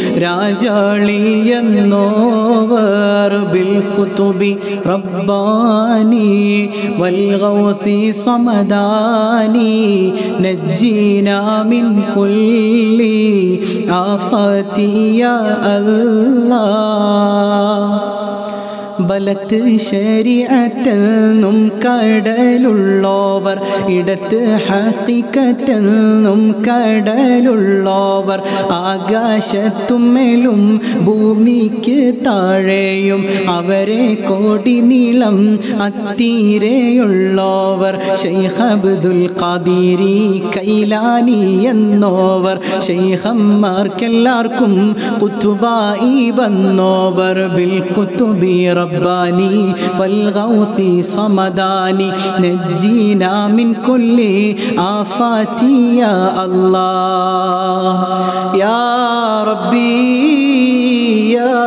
രാജാളിയെന്നോവർ. ബിൽ ഖുതുബി റബ്ബാനി വൽ ഗൗസി സമദാനി നജ്ജിനാ മിൻ കുല്ലി ആഫാതി യാ അല്ലാഹ്. ബലത്ത് ശരീഅത്തെന്നും കടലുള്ളോവർ ഇടത്ത് ഹഖീഖത്തെന്നും കടലുള്ളോവർ ആകാശത്തും മേലും ഭൂമിക്ക് താഴെയും അവരെ കോടി നീളം അത്തീരെയുള്ളോവർ. ശൈഖ് അബ്ദുൽ ഖാദിരി കൈലാനി എന്നോവർ ശൈഖന്മാർക്കെല്ലാവർക്കും ഖുതുബായി വന്നോവർ. ബിൽ ഖുതുബി റബ്ബാനി വൽ ഗൗസി സമദാനി നജ്ജിനാ മിൻ കുല്ലി ആഫാതി യാ അല്ലാഹ്. യാ റബ്ബി യാ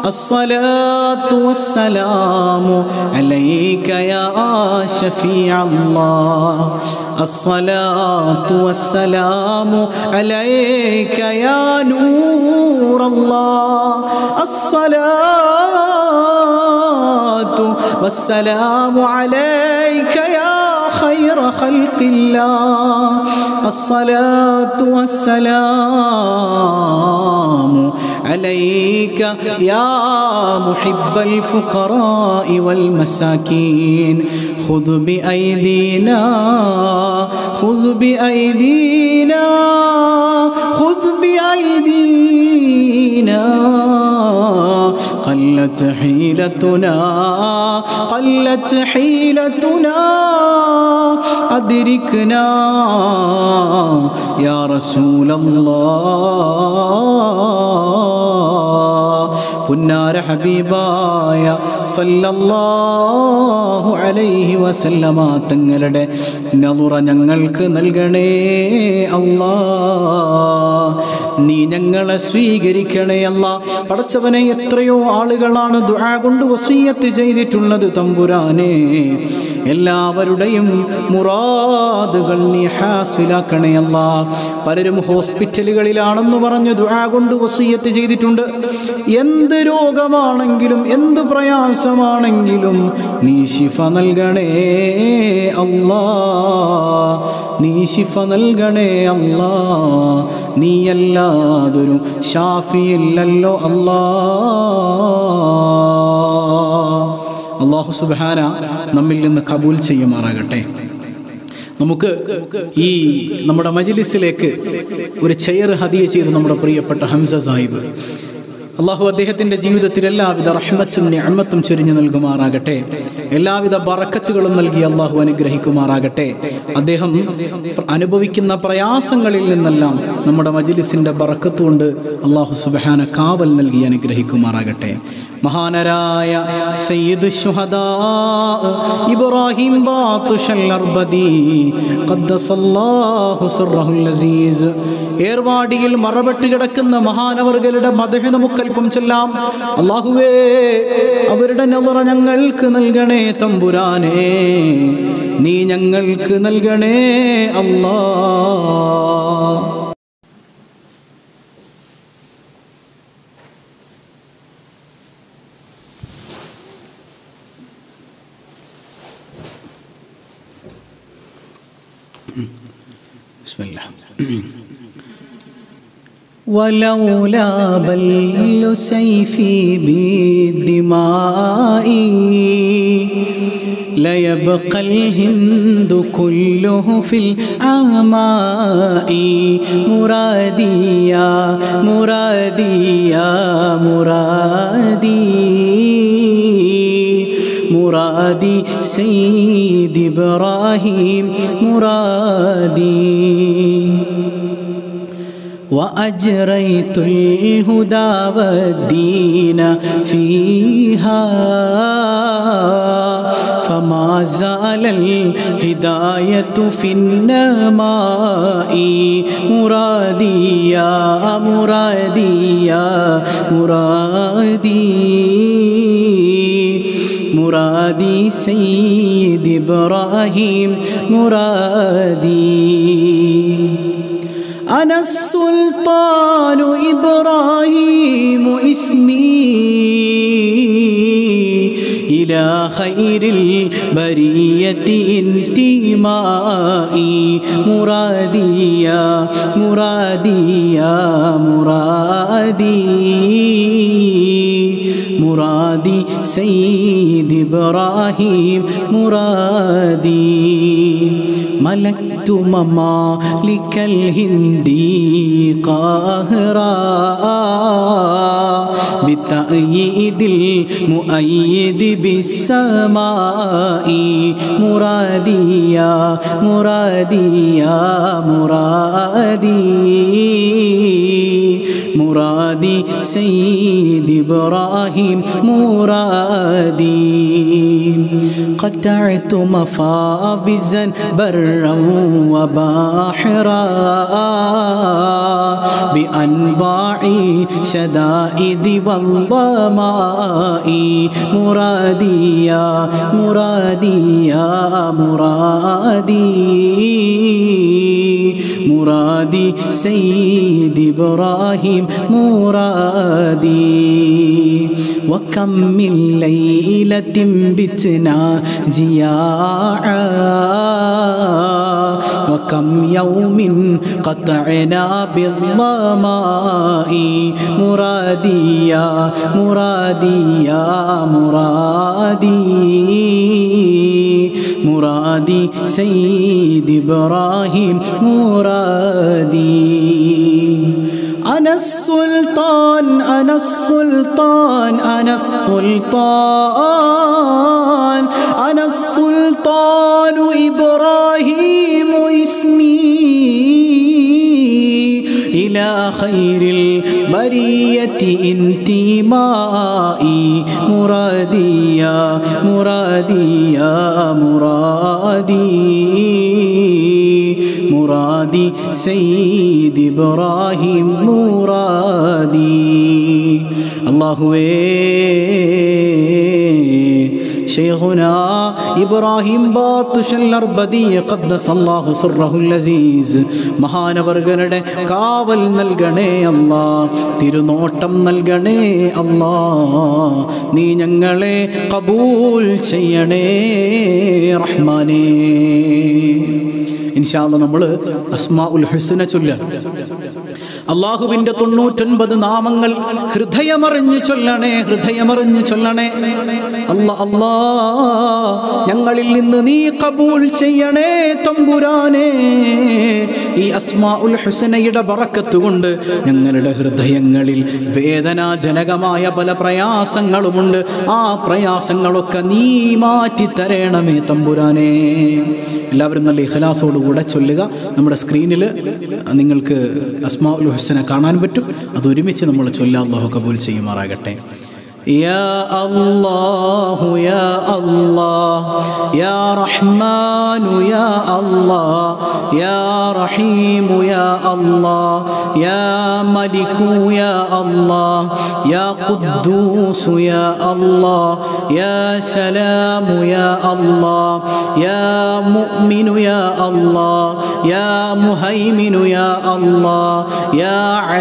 الصلاة والسلام عليك يا شفيع الله الصلاة والسلام عليك يا نور الله الصلاة والسلام عليك يا خير خلق الله الصلاة والسلام عليك يا محب الفقراء والمساكين خذ بأيدينا خذ بأيدينا خذ بأيدينا قلت حيلتنا قلت حيلتنا أدركنا يا رسول الله പുന്നാര ഹബീബായ സല്ലല്ലാഹു അലൈഹി വസല്ലമ തങ്ങളുടെ നളുറ ഞങ്ങൾക്ക് നൽകണേ അല്ലാഹ് നീ ഞങ്ങളെ സ്വീകരിക്കണേ അല്ലാഹ് പടച്ചവനെ എത്രയോ ആളുകളാണ് ദുആ കൊണ്ട് വസിയത്ത് ചെയ്തിട്ടുള്ളത് തമ്പുരാനെ എല്ലാവരുടെയും മുറാദുകൾ നീ ഹാസിലാക്കണേ അല്ലാഹ് പലരും ഹോസ്പിറ്റലുകളിലാണെന്ന് പറഞ്ഞ് ദുആ കൊണ്ട് വസിയത്ത് ചെയ്തിട്ടുണ്ട് എന്ത് രോഗമാണെങ്കിലും എന്ത് പ്രയാസമാണെങ്കിലും നീ ശിഫ നൽകണേ അല്ലാഹ് നീ ശിഫ നൽകണേ അല്ലാഹ് നീ അല്ലാതൊരു ഷാഫിയില്ലല്ലോ അല്ലാഹ് അല്ലാഹു സുബ്ഹാന നമ്മിൽ നിന്ന് കബൂൽ ചെയ്യുമാറാകട്ടെ നമുക്ക് ഈ നമ്മുടെ മജ്ലിസിലേക്ക് ഒരു ചെയർ ഹദിയ ചെയ്ത് നമ്മുടെ പ്രിയപ്പെട്ട ഹംസ സാഹിബ് അള്ളാഹു അദ്ദേഹത്തിൻ്റെ ജീവിതത്തിൽ എല്ലാവിധ റഹ്മത്തും നിഅമത്തും ചൊരിഞ്ഞു നൽകുമാറാകട്ടെ എല്ലാവിധ ബറക്കത്തുകളും നൽകി അള്ളാഹു അനുഗ്രഹിക്കുമാറാകട്ടെ അദ്ദേഹം അനുഭവിക്കുന്ന പ്രയാസങ്ങളിൽ നിന്നെല്ലാം നമ്മുടെ മജ്ലിസിൻ്റെ ബറക്കത്ത് കൊണ്ട് അള്ളാഹു സുബ്ഹാന കാവൽ നൽകി അനുഗ്രഹിക്കുമാറാകട്ടെ മഹാനരായ സയ്യിദു ശുഹദാ ഇബ്രാഹിം ബാത്തുശൽ അർബദി ഖദ്ദസല്ലാഹു സിർറഹുൽ അസീസ് ഏർവാടിയിൽ മറപെട്ട് കിടക്കുന്ന മഹാനവർകളുടെ മദ്ഹ് നമുക്കൽപ്പം ചൊല്ലാം. അല്ലാഹുവേ അവരുടെ നളറ ഞങ്ങൾക്ക് നൽകണേ തമ്പുരാനേ, നീ ഞങ്ങൾക്ക് നൽകണേ അല്ലാഹ്. ബിസ്മില്ലാഹ്. ولولا بل سيفي بالدماء ليبقى الهند كله في العماء. مرادي يا مرادي يا مرادي مرادي سيد إبراهيم مرادي. وأجريت الهدى والدين فيها فما زال الهداية في النماء. مرادي يا مرادي يا مرادي مرادي سيد إبراهيم مرادي. أنا السلطان إبراهيم اسمي إلى خير البرية انتمائي. مرادي يا مرادي يا مرادي مرادي سيد إبراهيم مرادي. ملكت ممالك الهند قاهرا بتأييد المؤيد بالسماء. مرادي يا مرادي يا مرادي مرادي سيد إبراهيم مرادي. قطعت مفاوزا برا وباحرا بأنواع شدائد والظماء مرادي يا مرادي يا مرادي مرادي سيد إبراهيم مرادي وكم من ليلة بتنا جياعا وكم يوم قطعنا بالظماء مرادي يا مرادي يا مرادي مرادي سيد إبراهيم مرادي أنا السلطان أنا السلطان أنا السلطان أنا السلطان إبراهيم اسمي إلى خير البرية انتمائي مرادي يا مرادي يا مرادي مرادي سيد إبراهيم مرادي اللهوേ شيخنا إبراهيم باطشل الأربدي قدس الله سره العزيز മഹാനവർഗരുടെ കാവൽ നൽകണേ അല്ലാ തിരുനോട്ടം നൽകണേ അല്ലാ നീ ഞങ്ങളെ ഖബൂൽ ചെയ്യണേ റഹ്മാനേ ഇൻഷാ അല്ലാഹ് നമ്മൾ അസ്മാഉൽ ഹുസ്ന ചൊല്ലുക അല്ലാഹുവിൻ്റെ തൊണ്ണൂറ്റൊൻപത് നാമങ്ങൾ ഹൃദയമറിഞ്ഞു ചൊല്ലണേ ഹൃദയമറിഞ്ഞു ചൊല്ലണേ അല്ലാ അല്ലാ ഞങ്ങളിൽ നിന്ന് നീ ഖബൂൽ ചെയ്യണേ തമ്പുരാനേ ഈ അസ്മാഉൽ ഹുസ്നയുടെ ബറക്കത്ത് കൊണ്ട് ഞങ്ങളുടെ ഹൃദയങ്ങളിൽ വേദനാജനകമായ പല പ്രയാസങ്ങളുമുണ്ട് ആ പ്രയാസങ്ങളൊക്കെ നീ മാറ്റി തരണമേ തമ്പുരാനേ എല്ലാവരും നല്ല ഇഖ്ലാസോടുകൂടെ ചൊല്ലുക നമ്മുടെ സ്ക്രീനിൽ നിങ്ങൾക്ക് അസ്മാഉൽ ഹുസ്ന കാണാൻ പറ്റും അത് ഒരുമിച്ച് നമ്മൾ ചൊല്ലാ അല്ലാഹു ഖബൂൽ ചെയ്യുമാറാകട്ടെ يا الله يا الله يا رحمن يا الله يا رحيم يا الله يا ملك يا الله يا قدوس يا الله يا سلام يا الله يا مؤمن يا الله يا مهيمن يا الله يا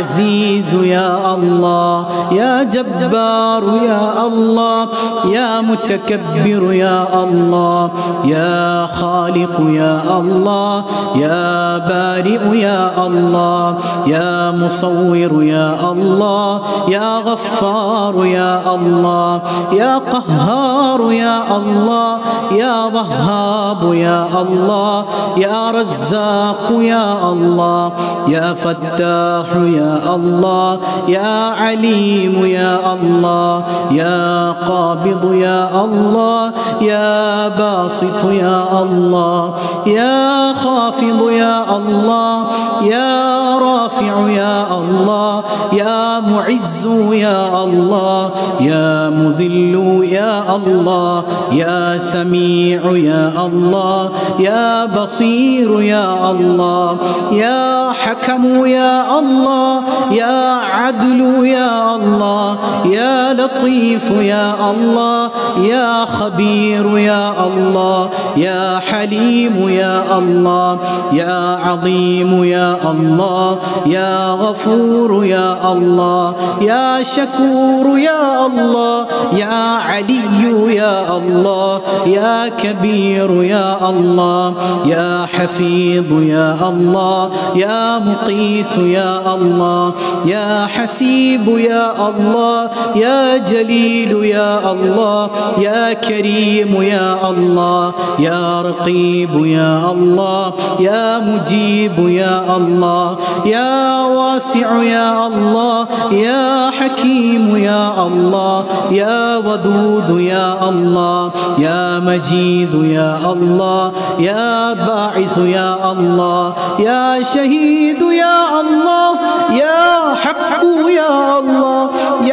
عزيز يا الله يا جبار يا الله يا متكبر يا الله يا خالق يا الله يا بارئ يا الله يا مصور يا الله يا غفار يا الله يا قهار يا الله يا وهاب يا الله يا رزاق يا الله يا فتاح يا الله يا عليم يا الله يا قابض يا الله يا باسط يا الله يا خافض يا الله يا رافع يا الله يا معز يا الله يا مذل يا الله يا سميع يا الله يا بصير يا الله يا حكم يا الله يا عدل يا الله يا لطيف يا الله يا خبير يا الله يا حليم يا الله يا عظيم يا الله يا غفور يا الله يا شكور يا الله يا علي يا الله يا كبير يا الله يا حفيظ يا الله يا مقيت يا الله يا حسيب يا الله يا جليل يا الله يا كريم يا الله يا رقيب يا الله يا مجيب يا الله يا واسع يا الله يا حكيم يا الله يا ودود يا الله يا مجيد يا الله يا باعث يا الله يا شهيد يا الله يا حق يا الله يا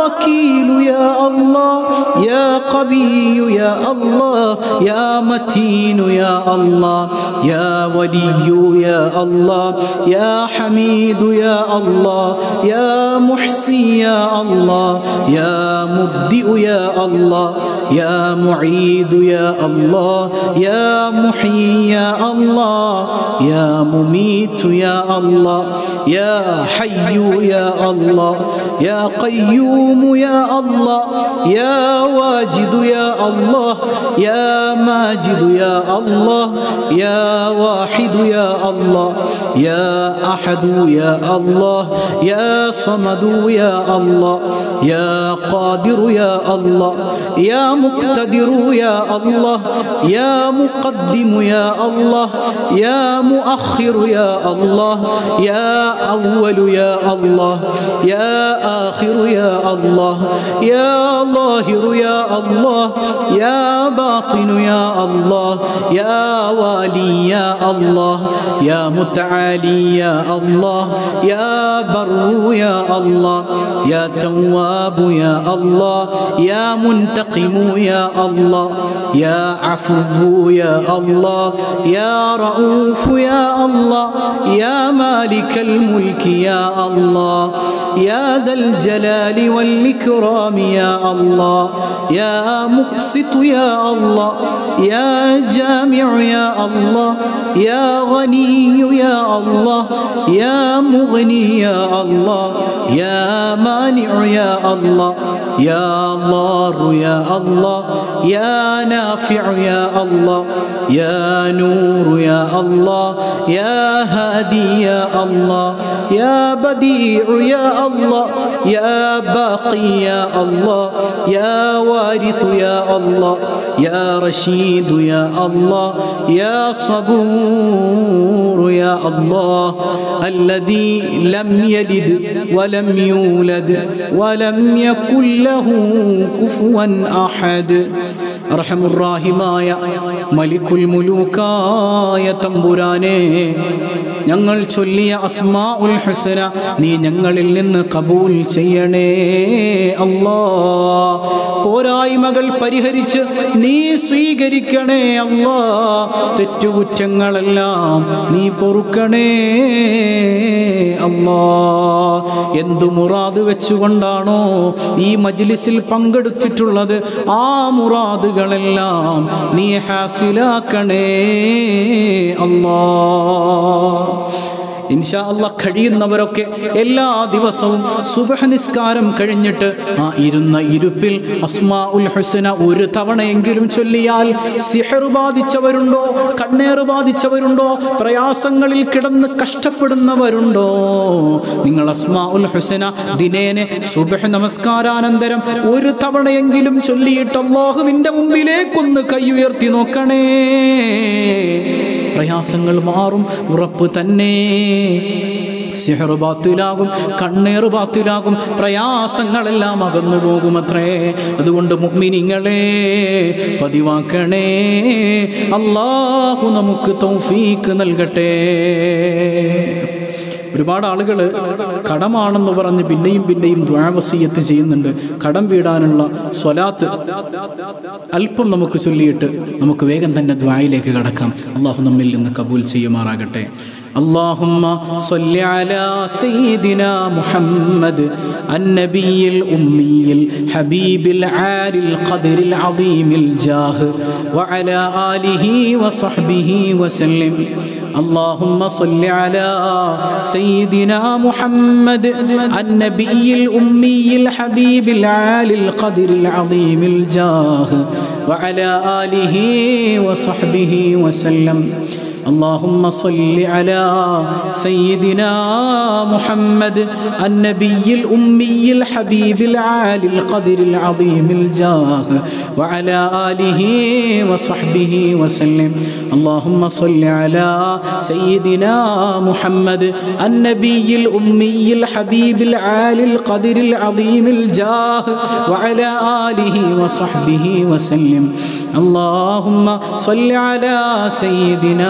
وكيل يا الله يا قوي يا الله يا متين يا الله يا ولي يا الله يا حميد يا الله يا محصي يا الله يا مبدئ يا الله يا معيد يا الله يا محيي يا الله يا مميت يا الله يا حي يا الله يا قيوم يا الله يا واجد يا الله يا ماجد يا الله يا واحد يا الله يا أحد يا الله يا صمد يا الله يا قادر يا الله يا مقتدر يا الله يا مقدم يا الله يا مؤخر يا الله يا أول يا الله يا آخر يا الله يا ظاهر يا الله يا باطن يا الله يا والي يا الله يا متعالي يا الله يا بر يا الله يا تواب يا الله يا منتقم يا الله يا عفو يا الله يا رؤوف يا الله يا مالك الملك يا الله يا ذا الجلال والإكرام يا الله يا مقسط يا الله يا جامع يا الله يا غني يا الله يا مغني يا الله يا مانع يا الله يا ضار يا الله يا نافع يا الله يا نور يا الله يا هادي يا الله يا بديع يا الله يا باقي يا الله يا وارث يا الله يا رشيد يا الله يا صبور يا الله الذي لم يلد ولم يولد ولم يكن له كفوا أحد أرحم الراحماയ മലിക്കുൽ മുലൂക്കായ തമ്പുരാനെ, ഞങ്ങൾ ചൊല്ലിയ അസ്മാഉൽ ഹുസ്ന നീ ഞങ്ങളിൽ നിന്ന് കബൂൽ ചെയ്യണേ അല്ലാഹ്. പോരായ്മകൾ പരിഹരിച്ച് നീ സ്വീകരിക്കണേ അല്ലാഹ്. തെറ്റുകുറ്റങ്ങളെല്ലാം നീ പൊറുക്കണേ അല്ലാഹ്. എന്തു മുറാദ് വെച്ചുകൊണ്ടാണോ ഈ മജ്ലിസിൽ പങ്കെടുത്തിട്ടുള്ളത് ആ മുറാദുകളെല്ലാം നീ ഹാസിലാക്കണേ അല്ലാഹ്. ഇൻഷാ അല്ലാഹ് കഴിയുന്നവരൊക്കെ എല്ലാ ദിവസവും സുബ്ഹ് നിസ്കാരം കഴിഞ്ഞിട്ട് ആ ഇരുന്ന ഇരുപ്പിൽ അസ്മാഉൽ ഹുസ്ന ഒരു തവണയെങ്കിലും ചൊല്ലിയാൽ സിഹർ ബാധിച്ചവരുണ്ടോ, കണ്ണേറ് ബാധിച്ചവരുണ്ടോ, പ്രയാസങ്ങളിൽ കിടന്ന് കഷ്ടപ്പെടുന്നവരുണ്ടോ, നിങ്ങൾ അസ്മാഉൽ ഹുസ്ന ദിനേനെ സുബ്ഹ് നമസ്കാരാനന്തരം ഒരു തവണയെങ്കിലും ചൊല്ലിയിട്ട് അല്ലാഹുവിൻ്റെ മുമ്പിലേക്കൊന്ന് കൈ ഉയർത്തി നോക്കണേ. പ്രയാസങ്ങൾ മാറും, ഉറപ്പ് തന്നെ. സിഹർ ബാത്തിലാകും, കണ്ണേറ് ബാത്തിലാകും, പ്രയാസങ്ങളെല്ലാം അകന്നു പോകുമത്രേ. അതുകൊണ്ട് മുഅ്മിനീങ്ങളെ പതിവാക്കണേ. അല്ലാഹു നമുക്ക് തൗഫീക്ക് നൽകട്ടെ. ഒരുപാട് ആളുകൾ കടമാണെന്ന് പറഞ്ഞ് പിന്നെയും പിന്നെയും ദുആ വസിയ്യത്ത് ചെയ്യുന്നുണ്ട്. കടം വീടാനുള്ള സ്വലാത്ത് അല്പം നമുക്ക് ചൊല്ലിയിട്ട് നമുക്ക് വേഗം തന്നെ ദുആയിലേക്ക് കടക്കാം. അല്ലാഹു നമ്മിൽ നിന്ന് കബൂൽ ചെയ്യുമാറാകട്ടെ. اللهم صل على سيدنا محمد النبي الأمي الحبيب العالي القدر العظيم الجاه وعلى آله وصحبه وسلم. اللهم صل على سيدنا محمد النبي الأمي الحبيب العالي القدر العظيم الجاه وعلى آله وصحبه وسلم. اللهم صل على سيدنا محمد النبي الأمي الحبيب العالي القدر العظيم الجاه وعلى آله وصحبه وسلم. اللهم صل على سيدنا محمد النبي الأمي الحبيب العالي القدر العظيم الجاه وعلى آله وصحبه وسلم. اللهم صل على سيدنا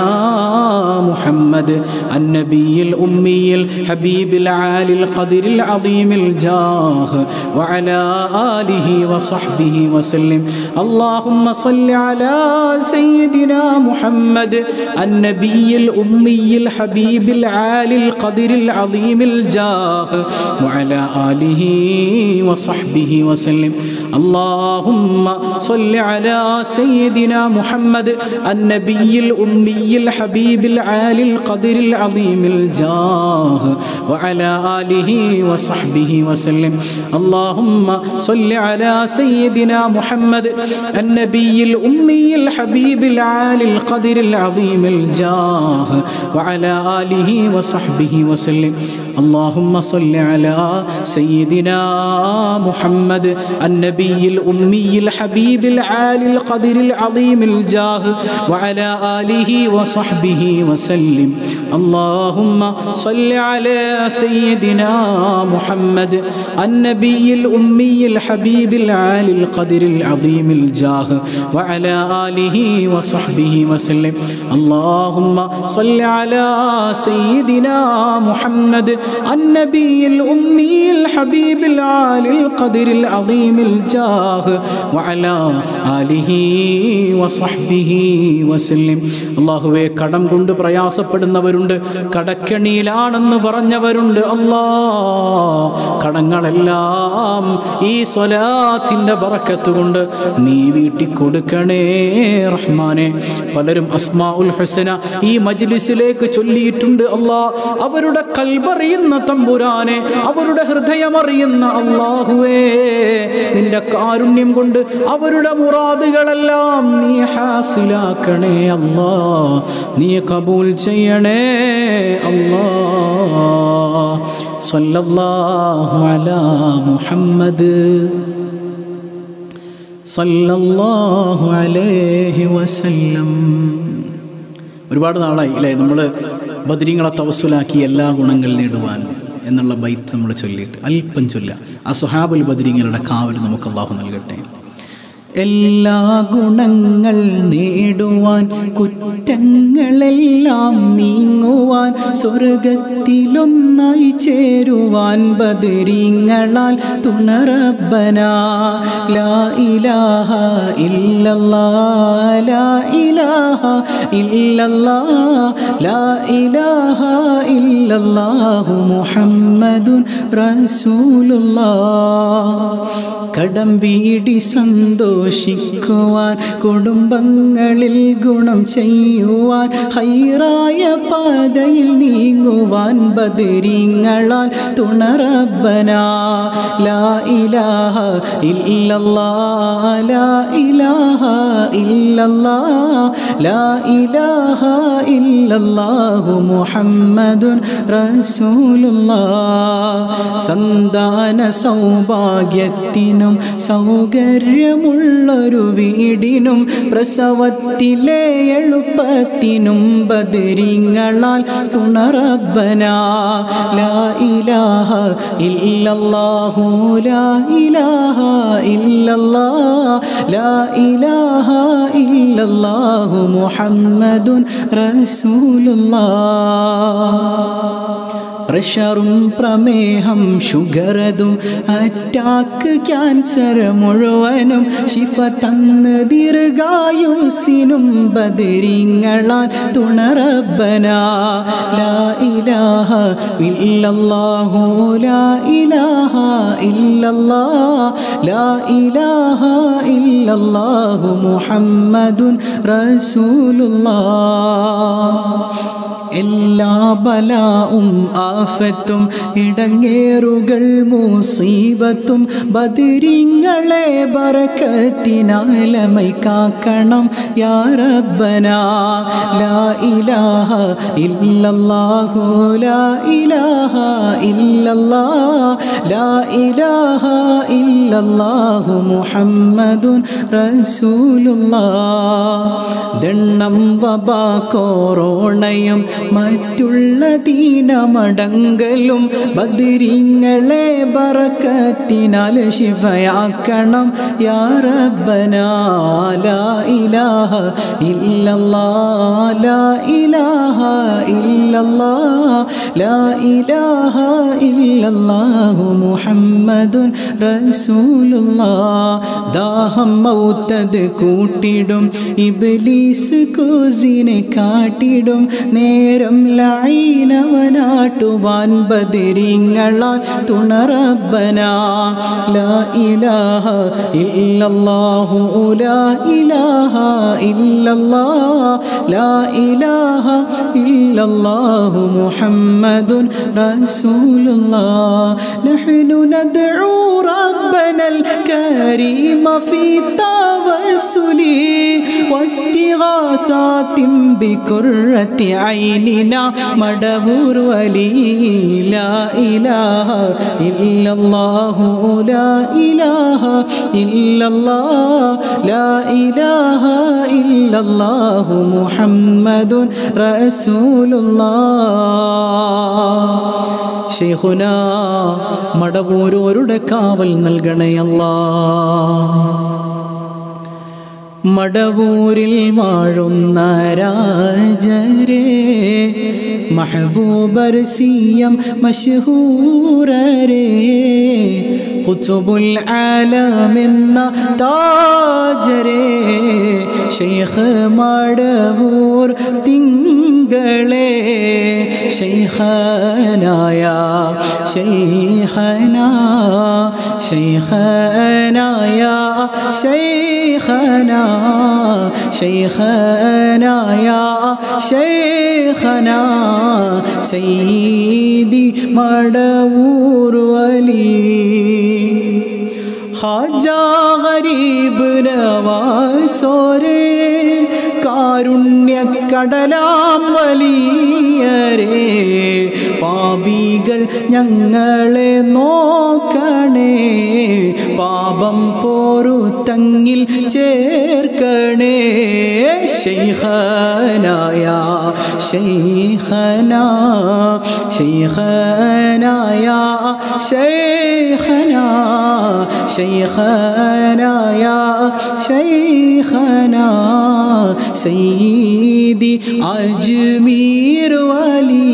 محمد النبي الأمي الحبيب العالي القدر العظيم الجاه وعلى آله وصحبه وسلم. اللهم صل على سيدنا محمد النبي الأمي الحبيب العالي القدر العظيم الجاه وعلى آله وصحبه وسلم. اللهم صل على سيدنا محمد النبي الأمي الحبيب العالي القدر العظيم الجاه وعلى آله وصحبه وسلم. اللهم صل على سيدنا محمد النبي الأمي الحبيب العالي القدر العظيم الجاه وعلى آله وصحبه وسلم. اللهم صل على سيدنا محمد النبي الأمي الحبيب العالي القدر العظيم الجاه وعلى آله وصحبه وسلم. اللهم صل على سيدنا محمد النبي الأمي الحبيب العالي القدر العظيم الجاه وعلى آله وصحبه وسلم. اللهم صل على سيدنا محمد النبي الأمي الحبيب العالي القدر العظيم الجاه وعلى آله وصحبه وسلم. അല്ലാഹുവേ, കടം കൊണ്ട് പ്രയാസപ്പെടുന്നവരുണ്ട്, കടക്കെണിയിലാണെന്ന് പറഞ്ഞവരുണ്ട്. അല്ലാ, കടങ്ങളെല്ലാം ഈ സ്വലാത്തിന്റെ ബറക്കത്ത് കൊണ്ട് നീ വീട്ടി കൊടുക്കണേ റഹ്മാനെ. പലരും അസ്മാഉൽ ഹുസ്ന ഈ മജ്ലിസിലേക്ക് ചൊല്ലിയിട്ടുണ്ട്. അല്ലാ, അവരുടെ കൽബറിയുന്ന തമ്പുരാനെ, അവരുടെ ഹൃദയമറിയുന്ന അല്ലാഹുവേ, നിന്റെ കാരുണ്യം കൊണ്ട് അവരുടെ മുറാദുകളെല്ലാം നീ ഹാസിലാക്കണേ അല്ലാ, നീ കബൂൽ ചെയ്യണേ അല്ലാ. സല്ലല്ലാഹു അലാ മുഹമ്മദ് സല്ലല്ലാഹു അലൈഹി വസല്ലം. ഒരുപാട് നാളായി അല്ലേ നമ്മൾ ബദരീങ്ങളെ തവസ്സുലാക്കി എല്ലാ ഗുണങ്ങൾ നേടുവാൻ എന്നുള്ള ബൈത്ത് നമ്മൾ ചൊല്ലിയിട്ട് അല്പം ചൊല്ല. ആ സുഹാബുൽ ബദരീങ്ങളുടെ കാവൽ നമുക്ക് അല്ലാഹു നൽകട്ടെ. എല്ലാ ഗുണങ്ങൾ നേടുവാൻ, കുറ്റങ്ങളെല്ലാം നീങ്ങുവാൻ, സ്വർഗത്തിലൊന്നായി ചേരുവാൻ ബദരീങ്ങളാൽ തുണ റബ്ബനാ. ലാ ഇലാഹ ഇല്ലല്ലാഹ് ലാ ഇലാഹ ഇല്ലല്ലാഹ് ലാ ഇലാഹ ഇല്ലല്ലാഹു മുഹമ്മദുൻ റസൂലുള്ളാഹ്. കടം വീടി സന്തോഷിക്കുവാൻ, കുടുംബങ്ങളിൽ ഗുണം ചെയ്യുവാൻ, ഹൈറായ പാതയിൽ നീങ്ങുവാൻ ബദരീങ്ങളാൽ തുണ റബ്ബനാ. ലാ ഇലാഹ ഇല്ലല്ലാഹ് ലാ ഇലാഹ ഇല്ലല്ലാഹ് ലാ ഇലാഹ ഇല്ലല്ലാഹു മുഹമ്മദുൻ റസൂലുള്ളാഹ്. സന്താന സൗഭാഗ്യത്തിനും സൗകര്യമുള്ളൊരു വീടിനും പ്രസവത്തിലെ എളുപ്പത്തിനും ബദരീങ്ങളാൽ തുണ റബ്ബനാ. ലാ ഇലാഹ ഇല്ലല്ലാഹു ലാ ഇലാഹ ഇല്ലല്ലാഹ് ലാ ഇലാഹ ഇല്ലല്ലാഹു മുഹമ്മദുൻ റസൂലുള്ളാഹ്. പ്രഷറും പ്രമേഹം ഷുഗറതും അറ്റാക്ക് ക്യാൻസർ മുഴുവനും ശിഫ തന്ന് ദീർഘായുസിനും ബദരീങ്ങളാൽ തുണ റബ്ബനാ. ലാ ഇലാഹ ഇല്ലല്ലാഹു ലാ ഇലാഹ ഇല്ലല്ലാഹ് ലാ ഇലാഹ ഇല്ലല്ലാഹു മുഹമ്മദുൻ റസൂലുള്ളാഹ്. എല്ലാ ബലാവും ആഫത്തും ഇടങ്ങേറുകൾ മുസീബത്തും ബദരീങ്ങളെ ബറക്കത്തിനാലമൈ കാക്കണം യാ റബ്ബനാ. ലാ ഇലാഹ ഇല്ലല്ലാഹു ലാ ഇലാഹ ഇല്ലല്ലാഹ് ലാ ഇലാഹ ഇല്ലല്ലാഹു മുഹമ്മദുൻ റസൂലുള്ളാഹ്. ദണ്ണം വബ കൊറോണയും മറ്റുള്ള ദീനമടങ്കലും ബദരീങ്ങളെ ബറക്കത്തിനാൽ ശിഫയാക്കണം യാ റബ്ബനാ ലാ ഇലാഹ ഇല്ലല്ലാഹ് ലാ ഇലാഹ ഇല്ലല്ലാഹ് ലാ ഇലാഹ ഇല്ലല്ലാഹു മുഹമ്മദുൻ റസൂലുള്ളാഹ്. ദാഹം മൗത്തത് കൂട്ടിടും ഇബ്ലീസ് കൂസിനെ കാട്ടിടും നേരം ലഈനവനാട്ടുവാൻ ബദരീങ്ങളാൽ തുണ റബ്ബനാ ലാ ഇലാഹ ഇല്ലല്ലാഹു ലാ ഇലാഹ ഇല്ലല്ലാഹ് ലാ ഇലാഹ ഇല്ലല്ലാഹു മുഹമ്മദുൻ റസൂലുള്ളാഹ്. നഹ്നു നദ്ഉ റബ്ബനൽ കരീമ ഫീ തവസ്സുലി വസ്തിഗാസാതിൻ ബിഖുർറത്തി ഐനിനാ മടവൂർ വലി ലാ ഇലാഹ ഇല്ലല്ലാഹു ലാ ഇലാഹ ഇല്ലല്ലാഹ് ലാ ഇലാഹ ഇല്ലല്ലാഹു മുഹമ്മദുൻ റസൂലുള്ളാഹ്. ശൈഖുനാ മടവൂരോരുടെ കാവൽ നൽകണേ അല്ലാഹ്. മടവൂരിൽ വാഴുന്ന രാജരേ മഹബൂബർ സിയം മശ്ഹൂരരേ ഖുതുബുൽ ആലമെന്ന താജരേ ശൈഖ് മടവൂർ തിങ്കളേ ശൈഖനായ ശൈഖനാ ശൈഖനായ ശൈഖനാ ശൈഖനായ ശൈഖനാ സയ്യിദി മടവൂർ വലി ഖാജാ ഗരീബ് നവാസോരേ കാരുണ്യക്കടലാം വലിയരേ പാപികൾ ഞങ്ങളെ നോക്കണേ പാപം പോരുത്തങ്ങിൽ ചേർക്കണേ ശൈഖനായ ശൈഖനാ ശൈഖനായ ശൈഖനാ ശൈഖനായ ശൈഖനാ സയ്യിദി അജ്മീർ വലി.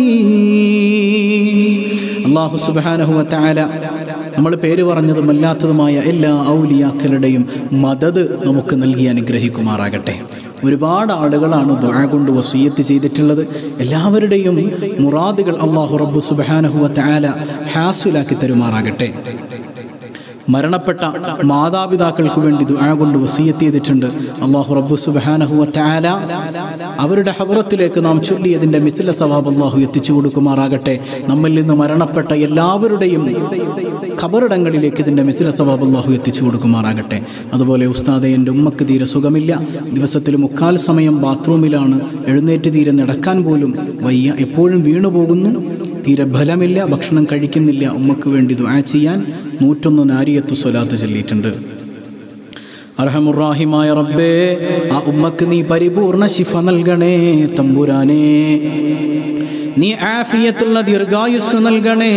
അല്ലാഹു സുബ്ഹാനഹു വ തആല നമ്മൾ പേര് പറഞ്ഞതും അല്ലാത്തതുമായ എല്ലാ ഔലിയാക്കളുടെയും മദദ് നമുക്ക് നൽകി അനുഗ്രഹിക്കുമാറാകട്ടെ. ഒരുപാട് ആളുകളാണ് ദുആ കൊണ്ട് വസിയത്ത് ചെയ്തിട്ടുള്ളത്. എല്ലാവരുടെയും മുറാദുകൾ അല്ലാഹു റബ്ബു സുബ്ഹാനഹു വ തആല ഹാസുലാക്കി തരുമാറാകട്ടെ. മരണപ്പെട്ട മാതാപിതാക്കൾക്ക് വേണ്ടി ദുആ കൊണ്ട് വസിയത്ത് ചെയ്തിട്ടുണ്ട്. അല്ലാഹു റബ്ബു സുബ്ഹാനഹു വ തആല അവരുടെ ഹദ്റത്തിലേക്ക് നാം ചൊല്ലിയതിൻ്റെ മിസ്ല സവാബ് അല്ലാഹു എത്തിച്ചു കൊടുക്കുമാറാകട്ടെ. നമ്മിൽ നിന്ന് മരണപ്പെട്ട എല്ലാവരുടെയും ഖബറിടങ്ങളിലേക്ക് ഇതിൻ്റെ മിസ്ല സവാബ് അല്ലാഹു എത്തിച്ചു കൊടുക്കുമാറാകട്ടെ. അതുപോലെ ഉസ്താദെ, എൻ്റെ ഉമ്മക്ക് തീരെ സുഖമില്ല, ദിവസത്തിൽ മുക്കാൽ സമയം ബാത്റൂമിലാണ്, എഴുന്നേറ്റ് തീരെ നടക്കാൻ പോലും വയ്യ, എപ്പോഴും വീണു പോകുന്നു, തീരെ ഫലമില്ല, ഭക്ഷണം കഴിക്കുന്നില്ല. ഉമ്മക്ക് വേണ്ടി ദുആ ചെയ്യാൻ നൂറ്റൊന്ന് നാരിയത്ത് സ്വലാത്ത് ചൊല്ലിയിട്ടുണ്ട്. അർഹമുറാഹിമായ റബ്ബേ, ആ ഉമ്മക്ക് നീ പരിപൂർണ ശിഫ നൽകണേ തമ്പുരാനേ. നീ ആഫിയത്തുള്ള ദീർഘായുസ് നൽകണേ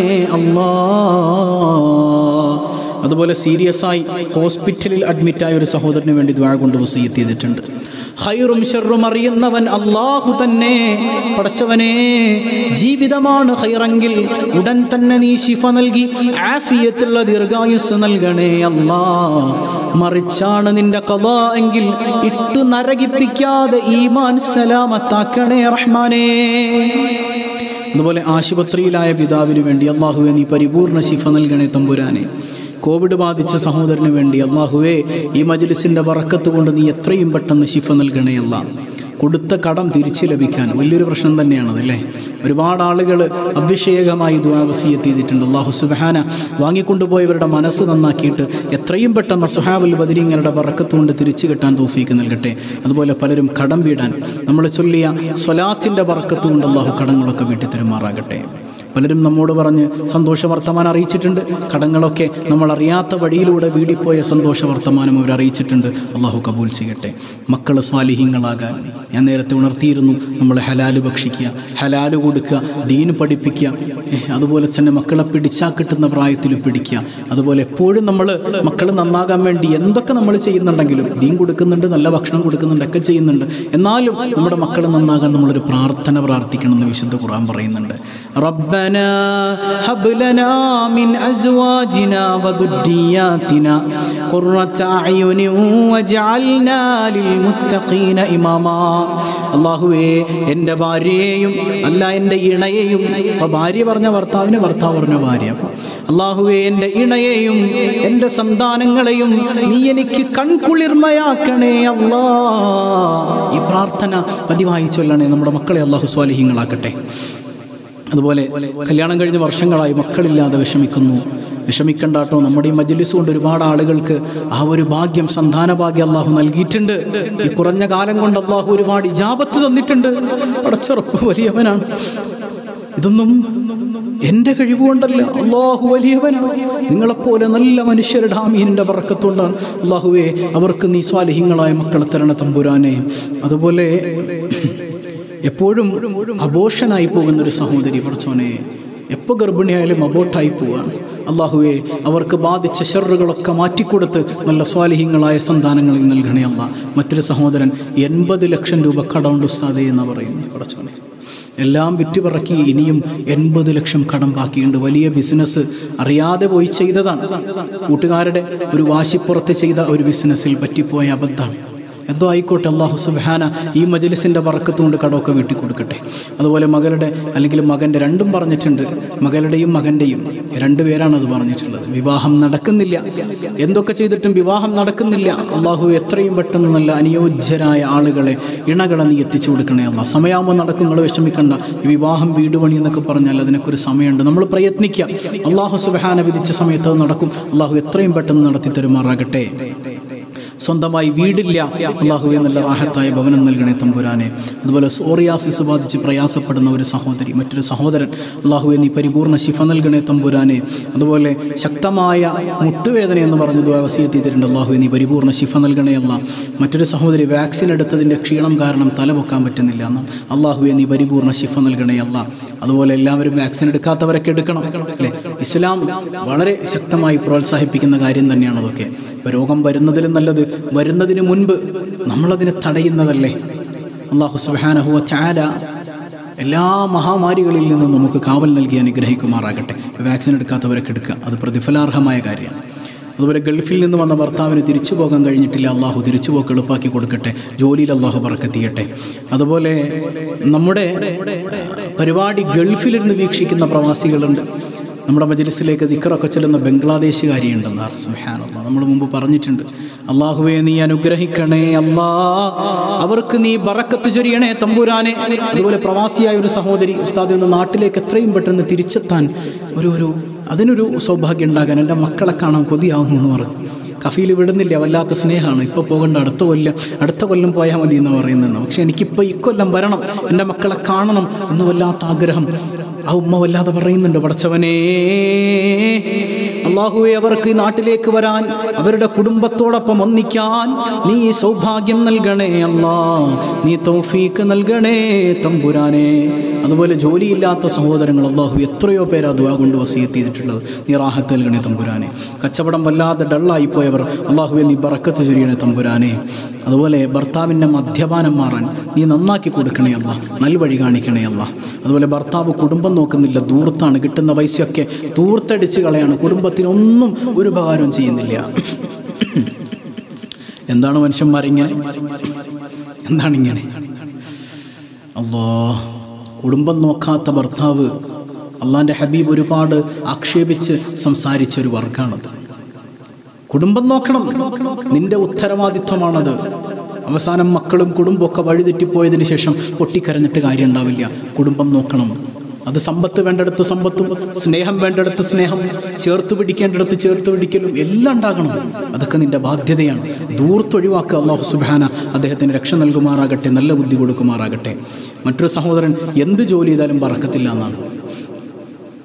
അല്ലാഹ്. അതുപോലെ സീരിയസ് ആയി ഹോസ്പിറ്റലിൽ അഡ്മിറ്റായ ഒരു സഹോദരന് വേണ്ടി ദുആ കൊണ്ട് വസിയത്ത് ചെയ്തിട്ടുണ്ട്. ഖൈറും ശർറും അറിയുന്നവൻ അല്ലാഹു തന്നെ. പടച്ചവനെ, ജീവിതമാണ് ഖൈറെങ്കിൽ ഉടൻ തന്നെ നീ ശിഫ നൽകി ആഫിയത്തുള്ള ദീർഘായുസ് നൽകണേ അല്ലാഹ്. മറിച്ചാണ് നിന്റെ ഖദാ എങ്കിൽ ഇട്ടു നരകിപ്പിക്കാതെ ഈമാൻ സലാമത്താക്കണേ റഹ്മാനേ. അതുപോലെ ആശുപത്രിയിലായ പിതാവിന് വേണ്ടി അല്ലാഹുവേ നീ പരിപൂർണ ശിഫ നൽകണേ തമ്പുരാനെ. കോവിഡ് ബാധിച്ച സഹോദരന് വേണ്ടി അല്ലാഹുവേ ഈ മജ്ലിസിൻ്റെ ബറക്കത്ത് കൊണ്ട് നീ എത്രയും പെട്ടെന്ന് ശിഫ നൽകണേ അല്ലാഹ്. കൊടുത്ത കടം തിരിച്ചു ലഭിക്കാൻ വലിയൊരു പ്രശ്നം തന്നെയാണതല്ലേ. ഒരുപാട് ആളുകൾ അവിഷയകമായി ദുആ വസിയത്ത് ചെയ്തിട്ടുണ്ട്. അല്ലാഹു സുബ്ഹാന വാങ്ങിക്കൊണ്ടുപോയവരുടെ മനസ്സ് നന്നാക്കിയിട്ട് എത്രയും പെട്ടെന്ന് സുഹാബുൽ ബദരീങ്ങളുടെ ബറക്കത്ത് കൊണ്ട് തിരിച്ചു കിട്ടാൻ തൗഫീക്ക് നൽകട്ടെ. അതുപോലെ പലരും കടം വീടാൻ നമ്മൾ ചൊല്ലിയ സ്വലാത്തിൻ്റെ ബറക്കത്ത് കൊണ്ട് അല്ലാഹു കടങ്ങളൊക്കെ വീട്ടി തരുമാറാകട്ടെ. പലരും നമ്മോട് പറഞ്ഞ് സന്തോഷ വർത്തമാനം അറിയിച്ചിട്ടുണ്ട്. കടങ്ങളൊക്കെ നമ്മൾ അറിയാത്ത വഴിയിലൂടെ വീടിപ്പോയ സന്തോഷ വർത്തമാനം അവർ അറിയിച്ചിട്ടുണ്ട്. അള്ളാഹു കബൂൽ ചെയ്യട്ടെ. മക്കൾ സ്വാലിഹീങ്ങളാകാൻ ഞാൻ നേരത്തെ ഉണർത്തിയിരുന്നു. നമ്മൾ ഹലാല് ഭക്ഷിക്കുക, ഹലാല് കൊടുക്കുക, ദീന് പഠിപ്പിക്കുക, അതുപോലെ തന്നെ മക്കളെ പിടിച്ചാൽ കിട്ടുന്ന പ്രായത്തിൽ പിടിക്കുക. അതുപോലെ എപ്പോഴും നമ്മൾ മക്കൾ നന്നാകാൻ വേണ്ടി എന്തൊക്കെ നമ്മൾ ചെയ്യുന്നുണ്ടെങ്കിലും ദീൻ കൊടുക്കുന്നുണ്ട്, നല്ല ഭക്ഷണം കൊടുക്കുന്നുണ്ട്, ഒക്കെ ചെയ്യുന്നുണ്ട്. എന്നാലും നമ്മുടെ മക്കൾ നന്നാകാൻ നമ്മളൊരു പ്രാർത്ഥന പ്രാർത്ഥിക്കണമെന്ന് വിശുദ്ധ ഖുർആൻ പറയുന്നുണ്ട്. റബ്ബനാ ഹബ് ലനാ മിൻ അസ്വാജിനാ വദുർരിയാതിനാ ഖുർറത അയുനി വജഅൽനാ ലിൽ മുത്തഖീന ഇമാമാ. അല്ലാഹുവേ, എൻ്റെ ഭാര്യയെയും അല്ല എൻ്റെ ഇണയെയും, അപ്പോൾ ഭാര്യ പറഞ്ഞ ഭർത്താവിനെ, ഭർത്താവ് പറഞ്ഞ ഭാര്യ. അപ്പോൾ അല്ലാഹുവേ, എൻ്റെ ഇണയെയും എൻ്റെ സന്താനങ്ങളെയും നീ എനിക്ക് കൺകുളിർമയാക്കണേ അല്ലാ. ഈ പ്രാർത്ഥന പതിവായി ചൊല്ലണേ. നമ്മുടെ മക്കളെ അല്ലാഹു സ്വാലിഹീങ്ങളാക്കട്ടെ. അതുപോലെ കല്യാണം കഴിഞ്ഞ് വർഷങ്ങളായി മക്കളില്ലാതെ വിഷമിക്കുന്നു. വിഷമിക്കണ്ടാട്ടോ, നമ്മുടെ ഈ മജ്ലിസ് കൊണ്ട് ഒരുപാട് ആളുകൾക്ക് ആ ഒരു ഭാഗ്യം, സന്താന ഭാഗ്യം അള്ളാഹു നൽകിയിട്ടുണ്ട്. ഈ കുറഞ്ഞ കാലം കൊണ്ട് അള്ളാഹു ഒരുപാട് ഇജാബത്ത് തന്നിട്ടുണ്ട്. പടച്ചുറപ്പ് വലിയവനാണ്. ഇതൊന്നും എൻ്റെ കഴിവുകൊണ്ടല്ല, അള്ളാഹു വലിയവനാണ്. നിങ്ങളെപ്പോലെ നല്ല മനുഷ്യരുടെ ആമീനിൻ്റെ ബറക്കത്തുകൊണ്ടാണ്. അള്ളാഹുവേ, അവർക്ക് നീ സ്വാലിഹീങ്ങളായ മക്കളെ തരണ തമ്പുരാനെ. അതുപോലെ എപ്പോഴും അബോഷനായി പോകുന്നൊരു സഹോദരി, പടച്ചോനെ, എപ്പോൾ ഗർഭിണിയായാലും അബോട്ടായി പോവാണ്. അള്ളാഹുവേ, അവർക്ക് ബാധിച്ച ഷർറുകളൊക്കെ മാറ്റിക്കൊടുത്ത് നല്ല സ്വാലിഹീങ്ങളായ സന്താനങ്ങളിൽ നൽകണേ അല്ലാ. മറ്റൊരു സഹോദരൻ എൺപത് ലക്ഷം രൂപ കടമുണ്ട് ഉസ്താദേ എന്ന് പറയുന്നു. പടച്ചോനെ, എല്ലാം വിറ്റുപറക്കി ഇനിയും എൺപത് ലക്ഷം കടം ബാക്കിയുണ്ട്. വലിയ ബിസിനസ് അറിയാതെ പോയി ചെയ്തതാണ്. കൂട്ടുകാരുടെ ഒരു വാശിപ്പുറത്ത് ചെയ്ത ഒരു ബിസിനസ്സിൽ പറ്റിപ്പോയ അബദ്ധമാണ്. എന്തോ ആയിക്കോട്ടെ, അള്ളാഹു സുബ്ഹാന ഈ മജ്ലിസിൻ്റെ ബറക്കത്ത് കൊണ്ട് കടമൊക്കെ വീട്ടി കൊടുക്കട്ടെ. അതുപോലെ മകളുടെ അല്ലെങ്കിൽ മകൻ്റെ, രണ്ടും പറഞ്ഞിട്ടുണ്ട്, മകളുടെയും മകൻ്റെയും രണ്ടുപേരാണ് അത് പറഞ്ഞിട്ടുള്ളത്. വിവാഹം നടക്കുന്നില്ല, എന്തൊക്കെ ചെയ്തിട്ടും വിവാഹം നടക്കുന്നില്ല. അള്ളാഹു എത്രയും പെട്ടെന്ന് നല്ല അനുയോജ്യരായ ആളുകളെ, ഇണകളെ നീ എത്തിച്ചു കൊടുക്കണേ അള്ളാഹ്. സമയമാകുമ്പോൾ നടക്കും, നിങ്ങൾ വിഷമിക്കണ്ട. ഈ വിവാഹം, വീട് പണി എന്നൊക്കെ പറഞ്ഞാൽ അതിനൊക്കെ ഒരു സമയമുണ്ട്. നമ്മൾ പ്രയത്നിക്കുക. അള്ളാഹു സുബ്ഹാന വിധിച്ച സമയത്ത് അത് നടക്കും. അള്ളാഹു എത്രയും പെട്ടെന്ന് നടത്തി തരുമാറാകട്ടെ. സ്വന്തമായി വീടില്ല, അള്ളാഹുവേ നല്ല റാഹത്തായ ഭവനം നൽകണേ തമ്പുരാനെ. അതുപോലെ സോറിയാസിസ് ബാധിച്ച് പ്രയാസപ്പെടുന്ന ഒരു സഹോദരി, മറ്റൊരു സഹോദരൻ, അള്ളാഹുവേ നീ പരിപൂർണ്ണ ശിഫ നൽകണേ തമ്പുരാനെ. അതുപോലെ ശക്തമായ മുട്ടുവേദന എന്ന് പറഞ്ഞ് ദുആ വസിയത്ത് ചെയ്തിട്ടുണ്ട്. അള്ളാഹുവേ നീ പരിപൂർണ്ണ ശിഫ നൽകണേ അല്ലാ. മറ്റൊരു സഹോദരി വാക്സിൻ എടുത്തതിൻ്റെ ക്ഷീണം കാരണം തല പൊക്കാൻ പറ്റുന്നില്ല എന്നാണ്. അള്ളാഹുവേ നീ പരിപൂർണ്ണ ശിഫ നൽകണേ അല്ലാ. അതുപോലെ എല്ലാവരും വാക്സിൻ എടുക്കാത്തവരൊക്കെ എടുക്കണം അല്ലേ. ഇസ്ലാം വളരെ ശക്തമായി പ്രോത്സാഹിപ്പിക്കുന്ന കാര്യം തന്നെയാണ് അതൊക്കെ. ഇപ്പോൾ രോഗം വരുന്നതിലും നല്ലത് വരുന്നതിന് മുൻപ് നമ്മളതിനെ തടയുന്നതല്ലേ. അല്ലാഹു സുബ്ഹാനഹു വ തആല എല്ലാ മഹാമാരികളിൽ നിന്നും നമുക്ക് കാവൽ നൽകി അനുഗ്രഹിക്കുമാറാകട്ടെ. വാക്സിൻ എടുക്കാത്തവരൊക്കെ എടുക്കുക, അത് പ്രതിഫലാർഹമായ കാര്യമാണ്. അതുപോലെ ഗൾഫിൽ നിന്ന് വന്ന ഭർത്താവിന് തിരിച്ചു പോകാൻ കഴിഞ്ഞിട്ടില്ല, അള്ളാഹു തിരിച്ചു പോക്ക് എളുപ്പാക്കി കൊടുക്കട്ടെ. ജോലിയിൽ അള്ളാഹു ബറക്കത്തിയട്ടെ. അതുപോലെ നമ്മുടെ പരിപാടി ഗൾഫിലിരുന്ന് വീക്ഷിക്കുന്ന പ്രവാസികളുണ്ട്. നമ്മുടെ മജ്ലിസിലേക്ക് ദിക്റൊക്കെ ചെല്ലുന്ന ബംഗ്ലാദേശുകാരിയുണ്ടെന്ന്. സുബ്ഹാനല്ലാഹ്, നമ്മൾ മുമ്പ് പറഞ്ഞിട്ടുണ്ട്. അള്ളാഹുവേ നീ അനുഗ്രഹിക്കണേ അല്ലാ, അവർക്ക് നീ ബറക്കത്ത് ചൊരിയണേ തമ്പുരാനെ. അതുപോലെ പ്രവാസിയായ ഒരു സഹോദരി, ഉസ്താദ് എന്ന നാട്ടിലേക്ക് എത്രയും പെട്ടെന്ന് തിരിച്ചെത്താൻ ഒരു ഒരു അതിനൊരു സൗഭാഗ്യം ഉണ്ടാകാൻ എൻ്റെ മക്കളെ കാണാൻ കൊതിയാവുന്നു എന്ന് പറഞ്ഞു. കഫീൽ വിടുന്നില്ല, വല്ലാത്ത സ്നേഹമാണ്. ഇപ്പോൾ പോകേണ്ട, അടുത്ത കൊല്ലം അടുത്ത കൊല്ലം പോയാൽ മതി എന്ന് പറയുന്നതെന്ന്. പക്ഷെ എനിക്കിപ്പോൾ ഇക്കൊല്ലം വരണം, എൻ്റെ മക്കളെ കാണണം എന്ന് വല്ലാത്ത ആഗ്രഹം ആ ഉമ്മ വല്ലാതെ പറയുന്നുണ്ട്. പടച്ചവനേ അള്ളാഹുവേ, അവർക്ക് നാട്ടിലേക്ക് വരാൻ, അവരുടെ കുടുംബത്തോടൊപ്പം ഒന്നിക്കാൻ നീ സൗഭാഗ്യം നൽകണേ അല്ലാ, നീ തൗഫീക്ക് നൽകണേ തമ്പുരാനെ. അതുപോലെ ജോലിയില്ലാത്ത സഹോദരങ്ങൾ, അള്ളാഹു എത്രയോ പേരാ ദുആ കൊണ്ട് വസിയത്ത് ചെയ്തിട്ടുള്ളത്. നീ റാഹത്ത് നൽകണേ തമ്പുരാനെ. കച്ചവടം വല്ലാതെ ഡള്ളായി പോയവർ, അള്ളാഹുവെ നീ ബറക്കത്ത് ചൊരിയണേ തമ്പുരാനെ. അതുപോലെ ഭർത്താവിൻ്റെ മദ്യപാനം മാറാൻ നീ നന്നാക്കി കൊടുക്കണേ അല്ലാ, നൽവഴി കാണിക്കണേ അല്ലാ. അതുപോലെ ഭർത്താവ് കുടുംബം നോക്കുന്നില്ല, ദൂർത്താണ്, കിട്ടുന്ന പൈസയൊക്കെ ദൂർത്തടിച്ച് കളയാണ്, കുടുംബത്തിനൊന്നും ഒരു ഉപകാരവും ചെയ്യുന്നില്ല. എന്താണ് മനുഷ്യന്മാരിങ്ങനെ? എന്താണിങ്ങനെ? അല്ലാഹ്, കുടുംബം നോക്കാത്ത ഭർത്താവ്, അള്ളാൻ്റെ ഹബീബ് ഒരുപാട് ആക്ഷേപിച്ച് സംസാരിച്ചൊരു വർഗ്ഗമാണത്. കുടുംബം നോക്കണം, നിന്റെ ഉത്തരവാദിത്വമാണത്. അവസാനം മക്കളും കുടുംബമൊക്കെ വഴിതെറ്റിപ്പോയതിന് ശേഷം പൊട്ടിക്കരഞ്ഞിട്ട് കാര്യം ഉണ്ടാവില്ല. കുടുംബം നോക്കണം. അത് സമ്പത്ത് വേണ്ടടുത്ത് സമ്പത്തും, സ്നേഹം വേണ്ടടുത്ത് സ്നേഹം, ചേർത്ത് പിടിക്കേണ്ടടുത്ത് ചേർത്ത് പിടിക്കലും എല്ലാം ഉണ്ടാകണം. അതൊക്കെ നിന്റെ ബാധ്യതയാണ്. ദൂർത്തൊഴിവാക്കുക. അല്ലാഹു സുബ്ഹാന അദ്ദേഹത്തിന് രക്ഷ നൽകുമാറാകട്ടെ, നല്ല ബുദ്ധി കൊടുക്കുമാറാകട്ടെ. മറ്റൊരു സഹോദരൻ എന്ത് ജോലി ചെയ്താലും ബറക്കത്തില്ല എന്നാണ്.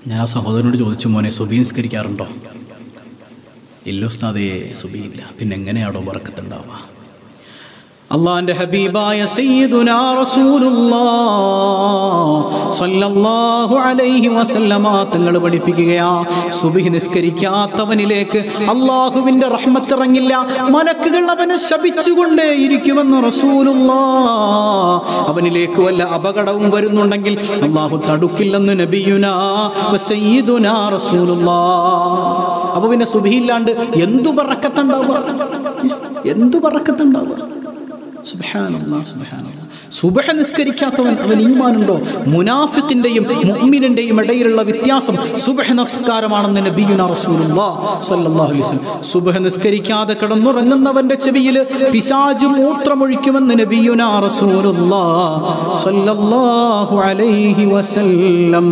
ഞാൻ ആ സഹോദരനോട് ചോദിച്ചു, മോനെ സുബഹി നിസ്കരിക്കാറുണ്ടോ? ഇല്ല ഉസ്താദേ, സുബഹി ഇല്ല. പിന്നെ എങ്ങനെയാണോ ബറക്കത്തുണ്ടാവുക? അള്ളാന്റെ ഹബീബായ സയ്യിദുനാ റസൂലുള്ളാഹ് സ്വല്ലല്ലാഹു അലൈഹി വസല്ലമ തങ്ങൾ പഠിപ്പിക്കുകയാ, സുബ്ഹി നിസ്കരിക്കാത്തവനിലേക്ക് അള്ളാഹുവിന്റെ റഹ്മത്ത് ഇറങ്ങില്ല, മലക്കുകൾ അവനെ ശപിച്ചുകൊണ്ടേ ഇരിക്കുമെന്ന് റസൂലുള്ളാഹ്. അവനിലേക്ക് വല്ല അപകടവും വരുന്നുണ്ടെങ്കിൽ അള്ളാഹു തടുക്കില്ലെന്ന് നബിയുനാ സയ്യിദുനാ റസൂലുള്ളാഹ്. അപ്പൊ പിന്നെ സുബ്ഹി ഇല്ലാണ്ട് എന്തു ബറക്കത്തുണ്ടാവുക? എന്തു ബറക്കത്തുണ്ടാവുക? സുബ്ഹാനല്ലാഹ്, സുബ്ഹാനല്ലാഹ്. സുബ്ഹ് നിസ്കരിക്കാത്തവൻ, അവൻ ഈമാനുണ്ടോ? മുനാഫിഖിന്റെയും മുഅ്മിനിന്റെയും ഇടയിലുള്ള വ്യത്യാസം സുബ്ഹ് നമസ്കാരമാണെന്ന് നബിയുനാ റസൂലുള്ളാഹ് സ്വല്ലല്ലാഹു അലൈഹി വസല്ലം. സുബ്ഹ് നിസ്കരിക്കാതെ കിടന്നുറങ്ങുന്നവന്റെ ചെവിയിൽ പിശാച് മൂത്രമൊഴിക്കുമെന്ന് നബിയുനാ റസൂലുള്ളാഹ് സ്വല്ലല്ലാഹു അലൈഹി വസല്ലം.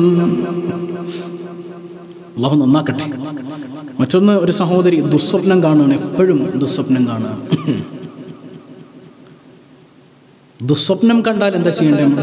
അല്ലാഹു നന്നാക്കട്ടെ. മറ്റൊന്ന്, ഒരു സഹോദരി ദുസ്വപ്നം കാണുകയാണ്, എപ്പോഴും ദുസ്വപ്നം കാണുക. ദുസ്വപ്നം കണ്ടാൽ എന്താ ചെയ്യേണ്ടത്?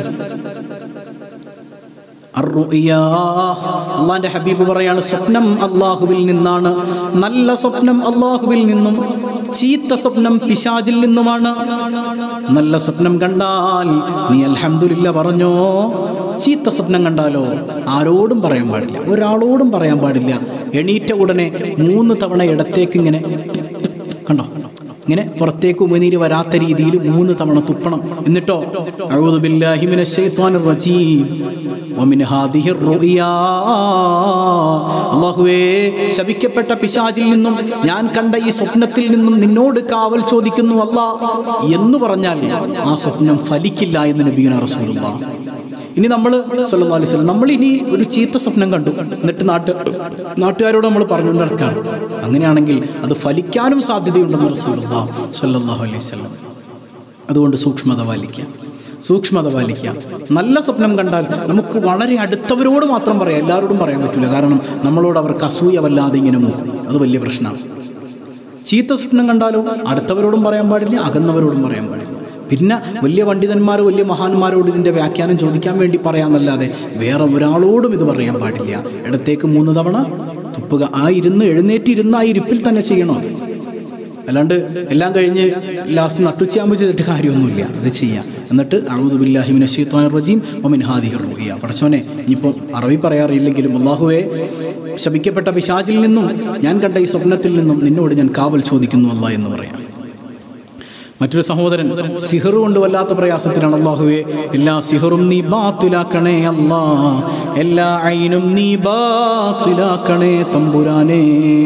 അള്ളാന്റെ ഹബീബ് പറയാണ്, സ്വപ്നം അള്ളാഹുവിൽ നിന്നാണ്. നല്ല സ്വപ്നം അള്ളാഹുവിൽ നിന്നും, ചീത്ത സ്വപ്നം പിശാചിൽ നിന്നുമാണ്. നല്ല സ്വപ്നം കണ്ടാൽ നീ അൽഹംദുലില്ലാ പറഞ്ഞോ. ചീത്ത സ്വപ്നം കണ്ടാലോ ആരോടും പറയാൻ പാടില്ല, ഒരാളോടും പറയാൻ പാടില്ല. എണീറ്റ ഉടനെ മൂന്ന് തവണ ഇടത്തേക്ക് ഇങ്ങനെ കണ്ടോ, ഇങ്ങനെ പുറത്തേക്ക് ഉമിനീര് വരാത്ത രീതിയിൽ മൂന്ന് തവണ തുപ്പണം. എന്നിട്ടോ അഊദു ബില്ലാഹി മിനശ് ശൈത്വാനിർ റജീം വമിൻ ഹാദിഹിർ റുയാ, അല്ലാഹുവേ ശപിക്കപ്പെട്ട പിശാചിൽ നിന്നും ഞാൻ കണ്ട ഈ സ്വപ്നത്തിൽ നിന്നും നിന്നോട് കാവൽ ചോദിക്കുന്നു അല്ലാഹ് എന്ന് പറഞ്ഞാൽ ആ സ്വപ്നം ഫലിക്കില്ല എന്ന് നബിയുനാ റസൂലുള്ളാഹ്. ഇനി നമ്മൾ സല്ലല്ലാഹു അലൈഹി വസല്ലം, നമ്മൾ ഇനി ഒരു ചീത്ത സ്വപ്നം കണ്ടു, എന്നിട്ട് നാട്ട് നാട്ടുകാരോട് നമ്മൾ പറഞ്ഞുകൊണ്ട് നടക്കുകയാണ്, അങ്ങനെയാണെങ്കിൽ അത് ഫലിക്കാനും സാധ്യതയുണ്ടെന്ന് റസൂലുള്ളാഹി സല്ലല്ലാഹു അലൈഹി വസല്ലം. അതുകൊണ്ട് സൂക്ഷ്മത പാലിക്കാം, സൂക്ഷ്മത പാലിക്കാം. നല്ല സ്വപ്നം കണ്ടാൽ നമുക്ക് വളരെ അടുത്തവരോട് മാത്രം പറയാം, എല്ലാവരോടും പറയാൻ പറ്റില്ല. കാരണം നമ്മളോട് അവർക്ക് അസൂയ വല്ലാതെ ഇങ്ങനെ നോക്കും, അത് വലിയ പ്രശ്നമാണ്. ചീത്ത സ്വപ്നം കണ്ടാലോ അടുത്തവരോടും പറയാൻ പാടില്ല, അകന്നവരോടും പറയാൻ പാടില്ല. പിന്നെ വലിയ പണ്ഡിതന്മാർ, വലിയ മഹാന്മാരോട് ഇതിൻ്റെ വ്യാഖ്യാനം ചോദിക്കാൻ വേണ്ടി പറയാമെന്നല്ലാതെ വേറെ ഒരാളോടും ഇത് പറയാൻ പാടില്ല. ഇടത്തേക്ക് മൂന്ന് തവണ തുപ്പുക. ആ ഇരുന്ന് എഴുന്നേറ്റിരുന്ന് ആ ഇരിപ്പിൽ തന്നെ ചെയ്യണം. അല്ലാണ്ട് എല്ലാം കഴിഞ്ഞ് ലാസ്റ്റ് നട്ടുച്ചയാകുമ്പോൾ ചെയ്തിട്ട് കാര്യമൊന്നുമില്ല. അത് ചെയ്യാം. എന്നിട്ട് അഊദു ബില്ലാഹി മിനശ് ശൈത്വാനിർ റജീം വമിൻ ഹാദിഹിർ റുയാ, പടച്ചോനെ ഇനിയിപ്പോൾ അറബി പറയാറില്ലെങ്കിലും അല്ലാഹുവേ ശപിക്കപ്പെട്ട പിശാചിൽ നിന്നും ഞാൻ കണ്ട ഈ സ്വപ്നത്തിൽ നിന്നും നിന്നോട് ഞാൻ കാവൽ ചോദിക്കുന്നു അല്ലാഹ് എന്ന് പറയാം. മറ്റൊരു സഹോദരൻ സിഹർ കൊണ്ട് വല്ലാത്ത പ്രയാസത്തിലാണ്. അല്ലാഹുവേ എല്ലാ സിഹറും നീ ബാത്തിലാക്കണേ അല്ലാ, എല്ലാ ഐനും നീ ബാത്തിലാക്കണേ തമ്പുരാനേ.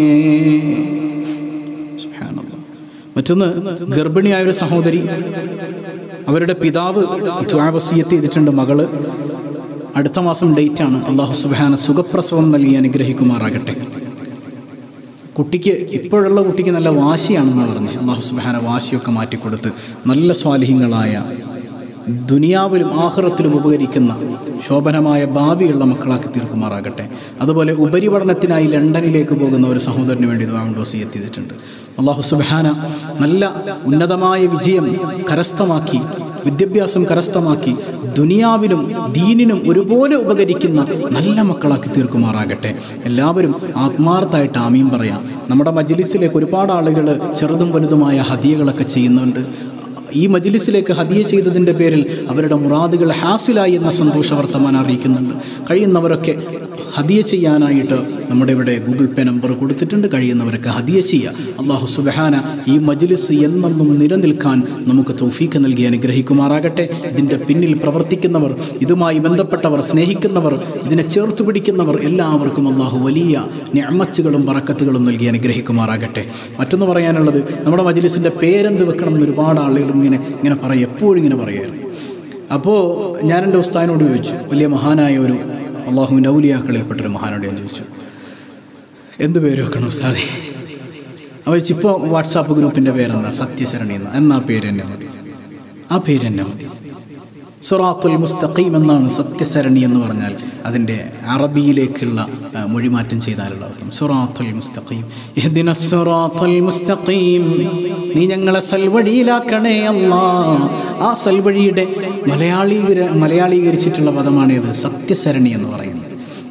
മറ്റൊന്ന്, ഗർഭിണിയായൊരു സഹോദരി, അവരുടെ പിതാവ് ദുആ വസിയത്ത് ചെയ്തിട്ടുണ്ട്. മകള് അടുത്ത മാസം ഡേറ്റാണ്. അല്ലാഹു സുബ്ഹാന സുഖപ്രസവം നൽകി അനുഗ്രഹിക്കുമാറാകട്ടെ. കുട്ടിക്ക്, ഇപ്പോഴുള്ള കുട്ടിക്ക് നല്ല വാശിയാണെന്ന് പറഞ്ഞ് അല്ലാഹു സുബ്ഹാന വാശിയൊക്കെ മാറ്റിക്കൊടുത്ത് നല്ല സ്വാലിഹീങ്ങളായ, ദുനിയാവിലും ആഖിറത്തിലും ഉപകരിക്കുന്ന ശോഭനമായ ഭാവിയുള്ള മക്കളാക്കി തീർക്കുമാറാകട്ടെ. അതുപോലെ ഉപരിപഠനത്തിനായി ലണ്ടനിലേക്ക് പോകുന്ന ഒരു സഹോദരന് വേണ്ടി ദുആ വസിയത്ത് ചെയ്തിട്ടുണ്ട്. അല്ലാഹു സുബ്ഹാന നല്ല ഉന്നതമായ വിജയം കരസ്ഥമാക്കി, വിദ്യാഭ്യാസം കരസ്ഥമാക്കി, ദുനിയാവിലും ദീനിനും ഒരുപോലെ ഉപകരിക്കുന്ന നല്ല മക്കളാക്കി തീർക്കുമാറാകട്ടെ. എല്ലാവരും ആത്മാർത്ഥമായിട്ട് ആമീൻ പറയാം. നമ്മുടെ മജ്ലിസിലേക്ക് ഒരുപാട് ആളുകൾ ചെറുതും വലുതുമായ ഹദിയകളൊക്കെ ചെയ്യുന്നുണ്ട്. ഈ മജ്ലിസിലേക്ക് ഹദിയ ചെയ്തതിൻ്റെ പേരിൽ അവരുടെ മുറാദുകൾ ഹാസിലായി എന്ന സന്തോഷ വർത്തമാനം അറിയിക്കുന്നുണ്ട്. കഴിയുന്നവരൊക്കെ ഹദിയ ചെയ്യാനായിട്ട് നമ്മുടെ ഇവിടെ ഗൂഗിൾ പേ നമ്പർ കൊടുത്തിട്ടുണ്ട്. കഴിയുന്നവരൊക്കെ ഹദിയ ചെയ്യുക. അല്ലാഹു സുബ്ഹാന ഈ മജ്ലിസ് എന്നെന്നും നിലനിൽക്കാൻ നമുക്ക് തൗഫീഖ് നൽകി അനുഗ്രഹിക്കുമാറാകട്ടെ. ഇതിൻ്റെ പിന്നിൽ പ്രവർത്തിക്കുന്നവർ, ഇതുമായി ബന്ധപ്പെട്ടവർ, സ്നേഹിക്കുന്നവർ, ഇതിനെ ചേർത്ത് പിടിക്കുന്നവർ, എല്ലാവർക്കും അല്ലാഹു വലിയ നിഅമത്തുകളും ബറക്കത്തുകളും നൽകി അനുഗ്രഹിക്കുമാറാകട്ടെ. മറ്റൊന്ന് പറയാനുള്ളത്, നമ്മുടെ മജ്ലിസിൻ്റെ പേരെന്ത് വെക്കണം എന്ന് ഒരുപാട് ആളുകൾ ഇങ്ങനെ ഇങ്ങനെ പറയും, എപ്പോഴും ഇങ്ങനെ പറയായിരുന്നു. അപ്പോൾ ഞാൻ എൻ്റെ ഉസ്താദിനോട് ചോദിച്ചു, വലിയ മഹാനായ ഒരു അള്ളാഹുവിൻ്റെ ഔലിയാക്കളിൽപ്പെട്ടൊരു മഹാനോട് ഞാൻ ചോദിച്ചു, എന്ത് പേര് വെക്കണം ഉസ്താദേ? അപ്പോൾ ഇപ്പോൾ വാട്സാപ്പ് ഗ്രൂപ്പിൻ്റെ പേരെന്താ? സത്യശരണി എന്ന. എന്നാൽ ആ പേര് തന്നെ മതി, ആ പേര് തന്നെ മതി. സിറാത്തുൽ മുസ്തഖീം എന്നാണ് സത്യസരണി എന്ന് പറഞ്ഞാൽ അതിൻ്റെ അറബിയിലേക്കുള്ള മൊഴിമാറ്റം ചെയ്താലുള്ള അർത്ഥം. സിറാത്തുൽ മുസ്തഖീം, ഇഹ്ദിനസ് സിറാത്തുൽ മുസ്തഖീം, നീ ഞങ്ങളെ സൽവഴിയിലാക്കണേ അല്ലാഹ്. ആ സൽവഴിയുടെ മലയാളീകര മലയാളീകരിച്ചിട്ടുള്ള പദമാണേത്? സത്യസരണി എന്ന് പറയുന്നത്.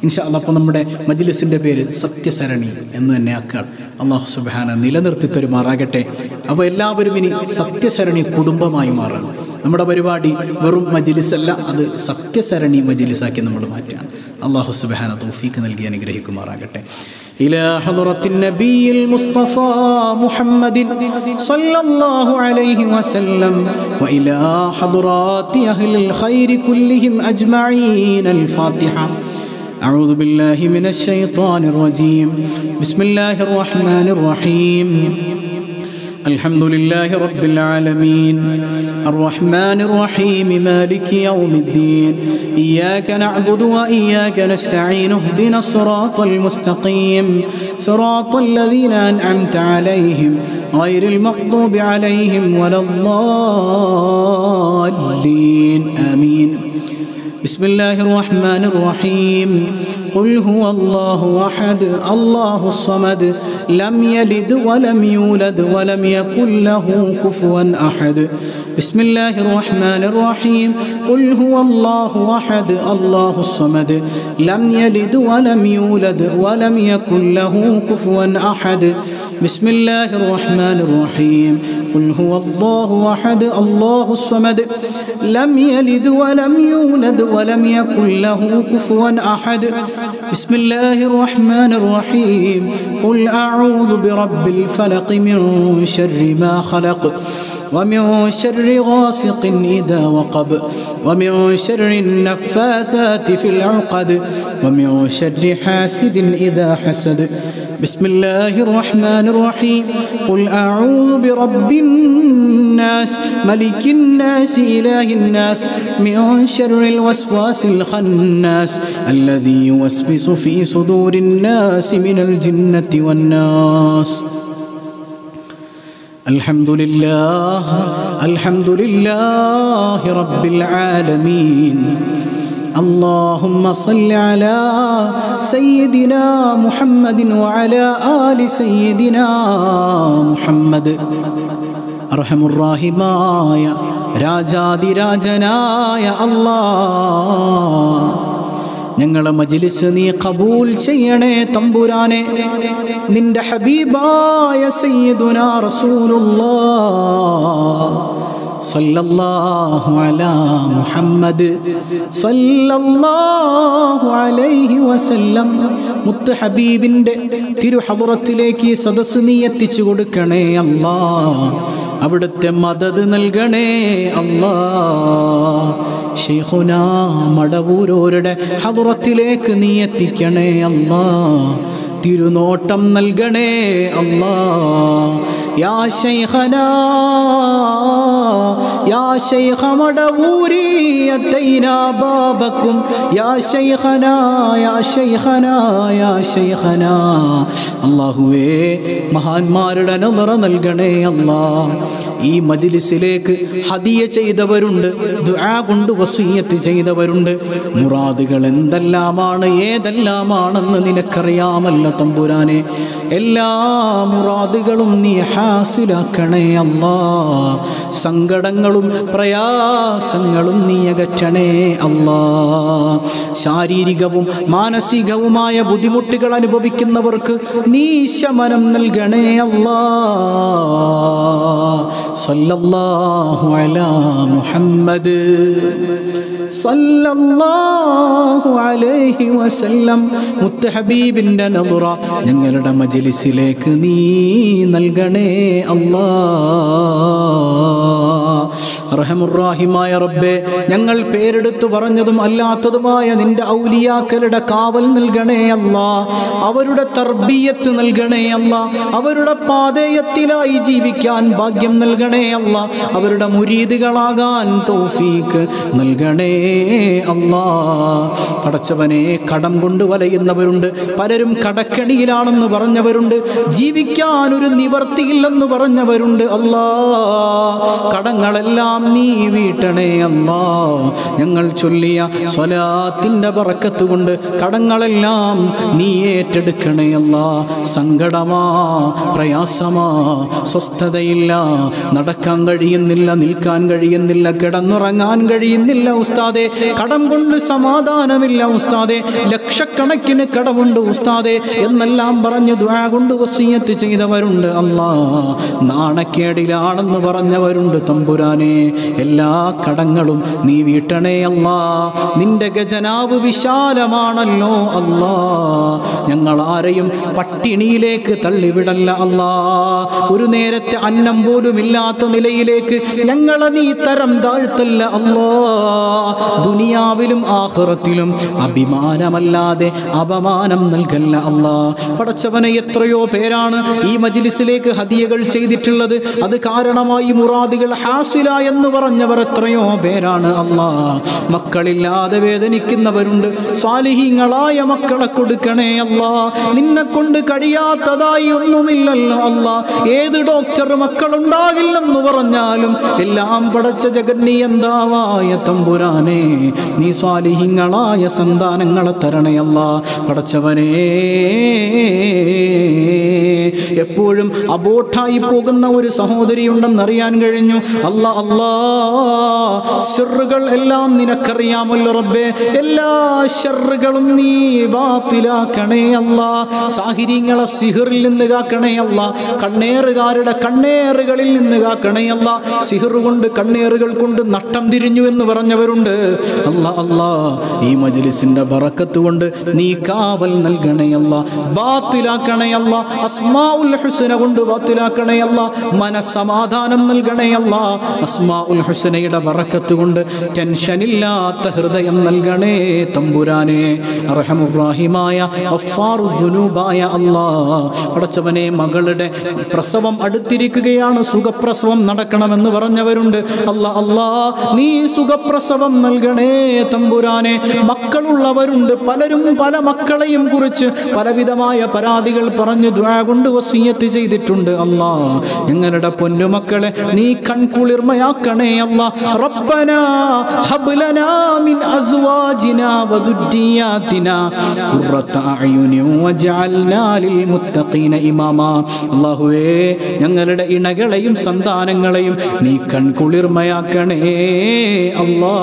ഇൻഷാ അല്ലാഹ്. അപ്പോൾ നമ്മുടെ മജ്ലിസിൻ്റെ പേര് സത്യസരണി എന്ന് തന്നെ ആക്കുക. അല്ലാഹു സുബ്ഹാന നിലനിർത്തി തരുമാറാകട്ടെ. അപ്പോൾ എല്ലാവരും ഇനി സത്യസരണി കുടുംബമായി മാറണം. നമ്മുടെ പരിപാടി വെറും മജ്ലിസല്ല, അത് സത്യസരണി മജ്ലിസാക്കി നമ്മൾ മാറ്റുകയാണ്. അല്ലാഹു സുബ്ഹാന തൗഫീഖ് നൽകി അനുഗ്രഹിക്കുമാറാകട്ടെ. إلى حضرة النبي المصطفى محمد صلى الله عليه وسلم وإلى حضرات أهل الخير كلهم أجمعين. الفاتحة. أعوذ بالله من الشيطان الرجيم. بسم الله الرحمن الرحيم. الحمد لله رب العالمين الرحمن الرحيم مالك يوم الدين إياك نعبد وإياك نستعين اهدنا الصراط المستقيم صراط الذين أنعمت عليهم غير المغضوب عليهم ولا الضالين آمين. بسم الله الرحمن الرحيم. قل هو الله أحد الله الصمد لم يلد ولم يولد ولم يكن له كفوا أحد. بسم الله الرحمن الرحيم. قل هو الله أحد الله الصمد لم يلد ولم يولد ولم يكن له كفوا أحد. بسم الله الرحمن الرحيم. قل هو الله أحد الله الصمد لم يلد ولم يولد ولم يكن له كفوا أحد. بسم الله الرحمن الرحيم. قل أعوذ برب الفلق من شر ما خلق ومن شر غاسق إذا وقب ومن شر النفاثات في العقد ومن شر حاسد إذا حسد. بسم الله الرحمن الرحيم. قل أعوذ برب الناس ملك الناس إله الناس من شر الوسواس الخناس الذي يوسوس في صدور الناس من الجنة والناس. الحمد لله الحمد لله رب العالمين. اللهم صل على سيدنا محمد وعلى آل سيدنا محمد. أرحم الراحماയ രാജാതിരാജനായ അല്ലാഹ്, ഞങ്ങളെ മജ്ലിസ് നീ ഖബൂൽ ചെയ്യണേ തമ്പുരാനെ. നിന്റെ ഹബീബായ സയ്യിദുനാ റസൂലുള്ളാഹ് സല്ലല്ലാഹു അലാ മുഹമ്മദ് സല്ലല്ലാഹു അലൈഹി വസല്ലം മുത്ത് ഹബീബിൻ്റെ തിരുഹദറത്തിലേക്ക് സദസ്സ് നീ എത്തിച്ചു കൊടുക്കണേ അല്ലാഹ്. അവിടുത്തെ മദദ് നൽകണേ അല്ലാഹ്. ശൈഖുനാ മടവൂരോരുടെ ഹദറത്തിലേക്ക് നീ എത്തിക്കണേ അല്ലാഹ്. തിരുനോട്ടം നൽകണേ അല്ലാഹ്. യാ ശൈഖനാ യാ ശൈഖ മടവൂരി അത്തൈനാ ബാബക്കും യാ ശൈഖനാ യാ ശൈഖനാ യാ ശൈഖനാ. അല്ലാഹുവേ, മഹാന്മാരുടെ നളറ നൽകണേ അല്ലാഹ്. ഈ മജ്ലിസിലേക്ക് ഹദിയ ചെയ്തവരുണ്ട്, ദുആ കൊണ്ട് വസിയ്യത്ത് ചെയ്തവരുണ്ട്. മുറാദുകൾ എന്തെല്ലാമാണ് ഏതെല്ലാമാണെന്ന് നിനക്കറിയാമല്ലോ തമ്പുരാനെ. എല്ലാ മുറാദുകളും നീ ഹാസിലാക്കണേ അല്ലാഹ്. സങ്കടങ്ങളും പ്രയാസങ്ങളും നീ അകറ്റണേ അല്ലാഹ്. ശാരീരികവും മാനസികവുമായ ബുദ്ധിമുട്ടുകൾ അനുഭവിക്കുന്നവർക്ക് നീ ശമനം നൽകണേ അല്ലാഹ്. സല്ലല്ലാഹു അലാ മുഹമ്മദ് സല്ലല്ലാഹു അലൈഹി വസല്ലം. മുത്ത് ഹബീബിൻ്റെ നളുറ ഞങ്ങളുടെ മജ്ലിസിലേക്ക് നീ നൽകണേ അല്ലാഹ്. റഹമുറാഹിമായ റബ്ബേ, ഞങ്ങൾ പേരെടുത്തു പറഞ്ഞതും അല്ലാത്തതുമായ നിന്റെ ഔലിയാക്കളുടെ കാവൽ നൽകണേ അല്ലാഹ്. അവരുടെ തർബിയത്ത് നൽകണേ അല്ലാഹ്. അവരുടെ പാതയത്തിലായി ജീവിക്കാൻ ഭാഗ്യം നൽകണേ അല്ലാഹ്. അവരുടെ മുരീദുകളാകാൻ തൗഫീക്ക് നൽകണേ അല്ലാഹ്. പടച്ചവനെ, കടം കൊണ്ട് വലയുന്നവരുണ്ട്, പലരും കടക്കണിയിലാണെന്ന് പറഞ്ഞവരുണ്ട്, ജീവിക്കാൻ ഒരു നിവർത്തിയില്ലെന്ന് പറഞ്ഞവരുണ്ട്. അല്ലാഹ്, കടങ്ങളെല്ലാം സമാധാനം നീ വീട്ടണേ അല്ലാ. ഞങ്ങൾ ചൊല്ലിയ സ്വലാത്തിന്റെ ബറക്കത്ത് കൊണ്ട് കടങ്ങളെല്ലാം നീ ഏറ്റെടുക്കണേ അല്ലാ. സങ്കടമാ, പ്രയാസമാ, സ്വസ്ഥതയില്ല, നടക്കാൻ കഴിയുന്നില്ല, നിൽക്കാൻ കഴിയുന്നില്ല, കിടന്നുറങ്ങാൻ കഴിയുന്നില്ല ഉസ്താദേ, കടം കൊണ്ട് സമാധാനമില്ല ഉസ്താദേ, ലക്ഷക്കണക്കിന് കടമുണ്ട് ഉസ്താദേ എന്നെല്ലാം പറഞ്ഞ് ദുആ കൊണ്ട് വസിയത്ത് ചെയ്തവരുണ്ട് അല്ലാ. നാണക്കേടിലാണെന്ന് പറഞ്ഞവരുണ്ട് തമ്പുരാനെ. എല്ലാ കടങ്ങളും നീ വീട്ടണേ അല്ലാ. നിന്റെ ഖജനാവ് വിശാലമാണല്ലോ അല്ലാ. ഞങ്ങൾ ആരെയും പട്ടിണിയിലേക്ക് തള്ളിവിടല്ല അല്ലാ. ഒരു നേരത്തെ അന്നം പോലും ഇല്ലാത്ത നിലയിലേക്ക് ഞങ്ങളെ നീ തരം താഴ്ത്തല്ല അല്ലാ. ദുനിയാവിലും ആഖിറത്തിലും അഭിമാനമല്ലാതെ അപമാനം നൽകല്ല അല്ലാ. പടച്ചവനെ, എത്രയോ പേരാണ് ഈ മജ്ലിസിലേക്ക് ഹദിയകൾ ചെയ്തിട്ടുള്ളത്. അത് കാരണമായി മുറാദുകൾ ഹാസില എന്ന് പറഞ്ഞവർ എത്രയോ പേരാണ് അല്ലാ. മക്കളില്ലാതെ വേദനിക്കുന്നവരുണ്ട്. സ്വാലിഹീങ്ങളായ മക്കളെ കൊടുക്കണേ അല്ലാ. നിന്നെ കൊണ്ട് കഴിയാത്തതായി ഒന്നുമില്ലല്ലോ അല്ലാ. ഏത് ഡോക്ടർ മക്കളുണ്ടാകില്ലെന്ന് പറഞ്ഞാലും എല്ലാം പടച്ച ജഗന്നിയന്താവായ തമ്പുരാനെ, നീ സ്വാലിഹീങ്ങളായ സന്താനങ്ങളെ തരണേ അല്ലാ. പടച്ചവനേ, എപ്പോഴും അബോട്ടായി പോകുന്ന ഒരു സഹോദരി ഉണ്ടെന്നറിയാൻ കഴിഞ്ഞു. അല്ലാ അല്ലാ, ശർറുകൾ എല്ലാം നിനക്കറിയാമല്ലോ റബ്ബേ. എല്ലാ ശർറുകളും നീ ബാത്തിലാക്കണേ അല്ലാ. സാഹിര്യങ്ങളെ സിഹിറിൽ നിന്ന് കാക്കണേ അല്ലാ. കണ്ണേറുകാരുടെ കണ്ണേറുകളിൽ നിന്ന് കാക്കണേ അല്ലാ. സിഹിർ കൊണ്ട് കണ്ണേറുകൾ കൊണ്ട് നട്ടം തിരിഞ്ഞു എന്ന് പറഞ്ഞവരുണ്ട്. അല്ലാ അല്ലാ, ഈ മജ്ലിസിന്റെ ബറക്കത്ത് കൊണ്ട് നീ കാവൽ നൽകണേ അല്ലാ. ബാത്തിലാക്കണേ അല്ലാ. അസ്മാഉൽ ഹുസ്ന കൊണ്ട് ബാത്തിലാക്കണേ അല്ലാ. മനസ്സമാധാനം നൽകണേ അല്ലാ. അസ്മാഉൽ ഹുസ്നയുടെ ബറക്കത്ത് കൊണ്ട് ടെൻഷനില്ലാത്ത ഹൃദയം നൽകണേ തമ്പുരാനെ. അർഹമുർ-റഹീമായ ഗഫാറുദ് ദുനൂബായ അല്ലാ. പടച്ചവനെ, മകളുടെ പ്രസവം അടുത്തിരിക്കുകയാണ്, സുഖപ്രസവം നടക്കണമെന്ന് പറഞ്ഞവരുണ്ട്. അല്ലാ അല്ലാ, നീ സുഖപ്രസവം നൽകണേ തമ്പുരാനെ. മക്കളുള്ളവരുണ്ട്, പലരും പല മക്കളെയും കുറിച്ച് പലവിധമായ പരാതികൾ പറഞ്ഞു ദുആ കൊണ്ട് വസിയത്ത് ചെയ്തിട്ടുണ്ട്. അല്ലാ, ഞങ്ങളുടെ പൊന്നുമക്കളെ നീ കൺകുളിർമയാക്കണേ അല്ലാ. റബ്ബനാ ഹബ് ലനാ മിൻ അസ്വാജിനാ വദുരിയാതിനാ ഖുർറത അയുനിൻ വജഅൽനാ ലിൽ മുത്തഖീന ഇമാമാ. അല്ലാഹുവേ, ഞങ്ങളുടെ ഇണകളെയും സന്താനങ്ങളെയും നീ കൺകുളിർമയാക്കണേ അല്ലാ.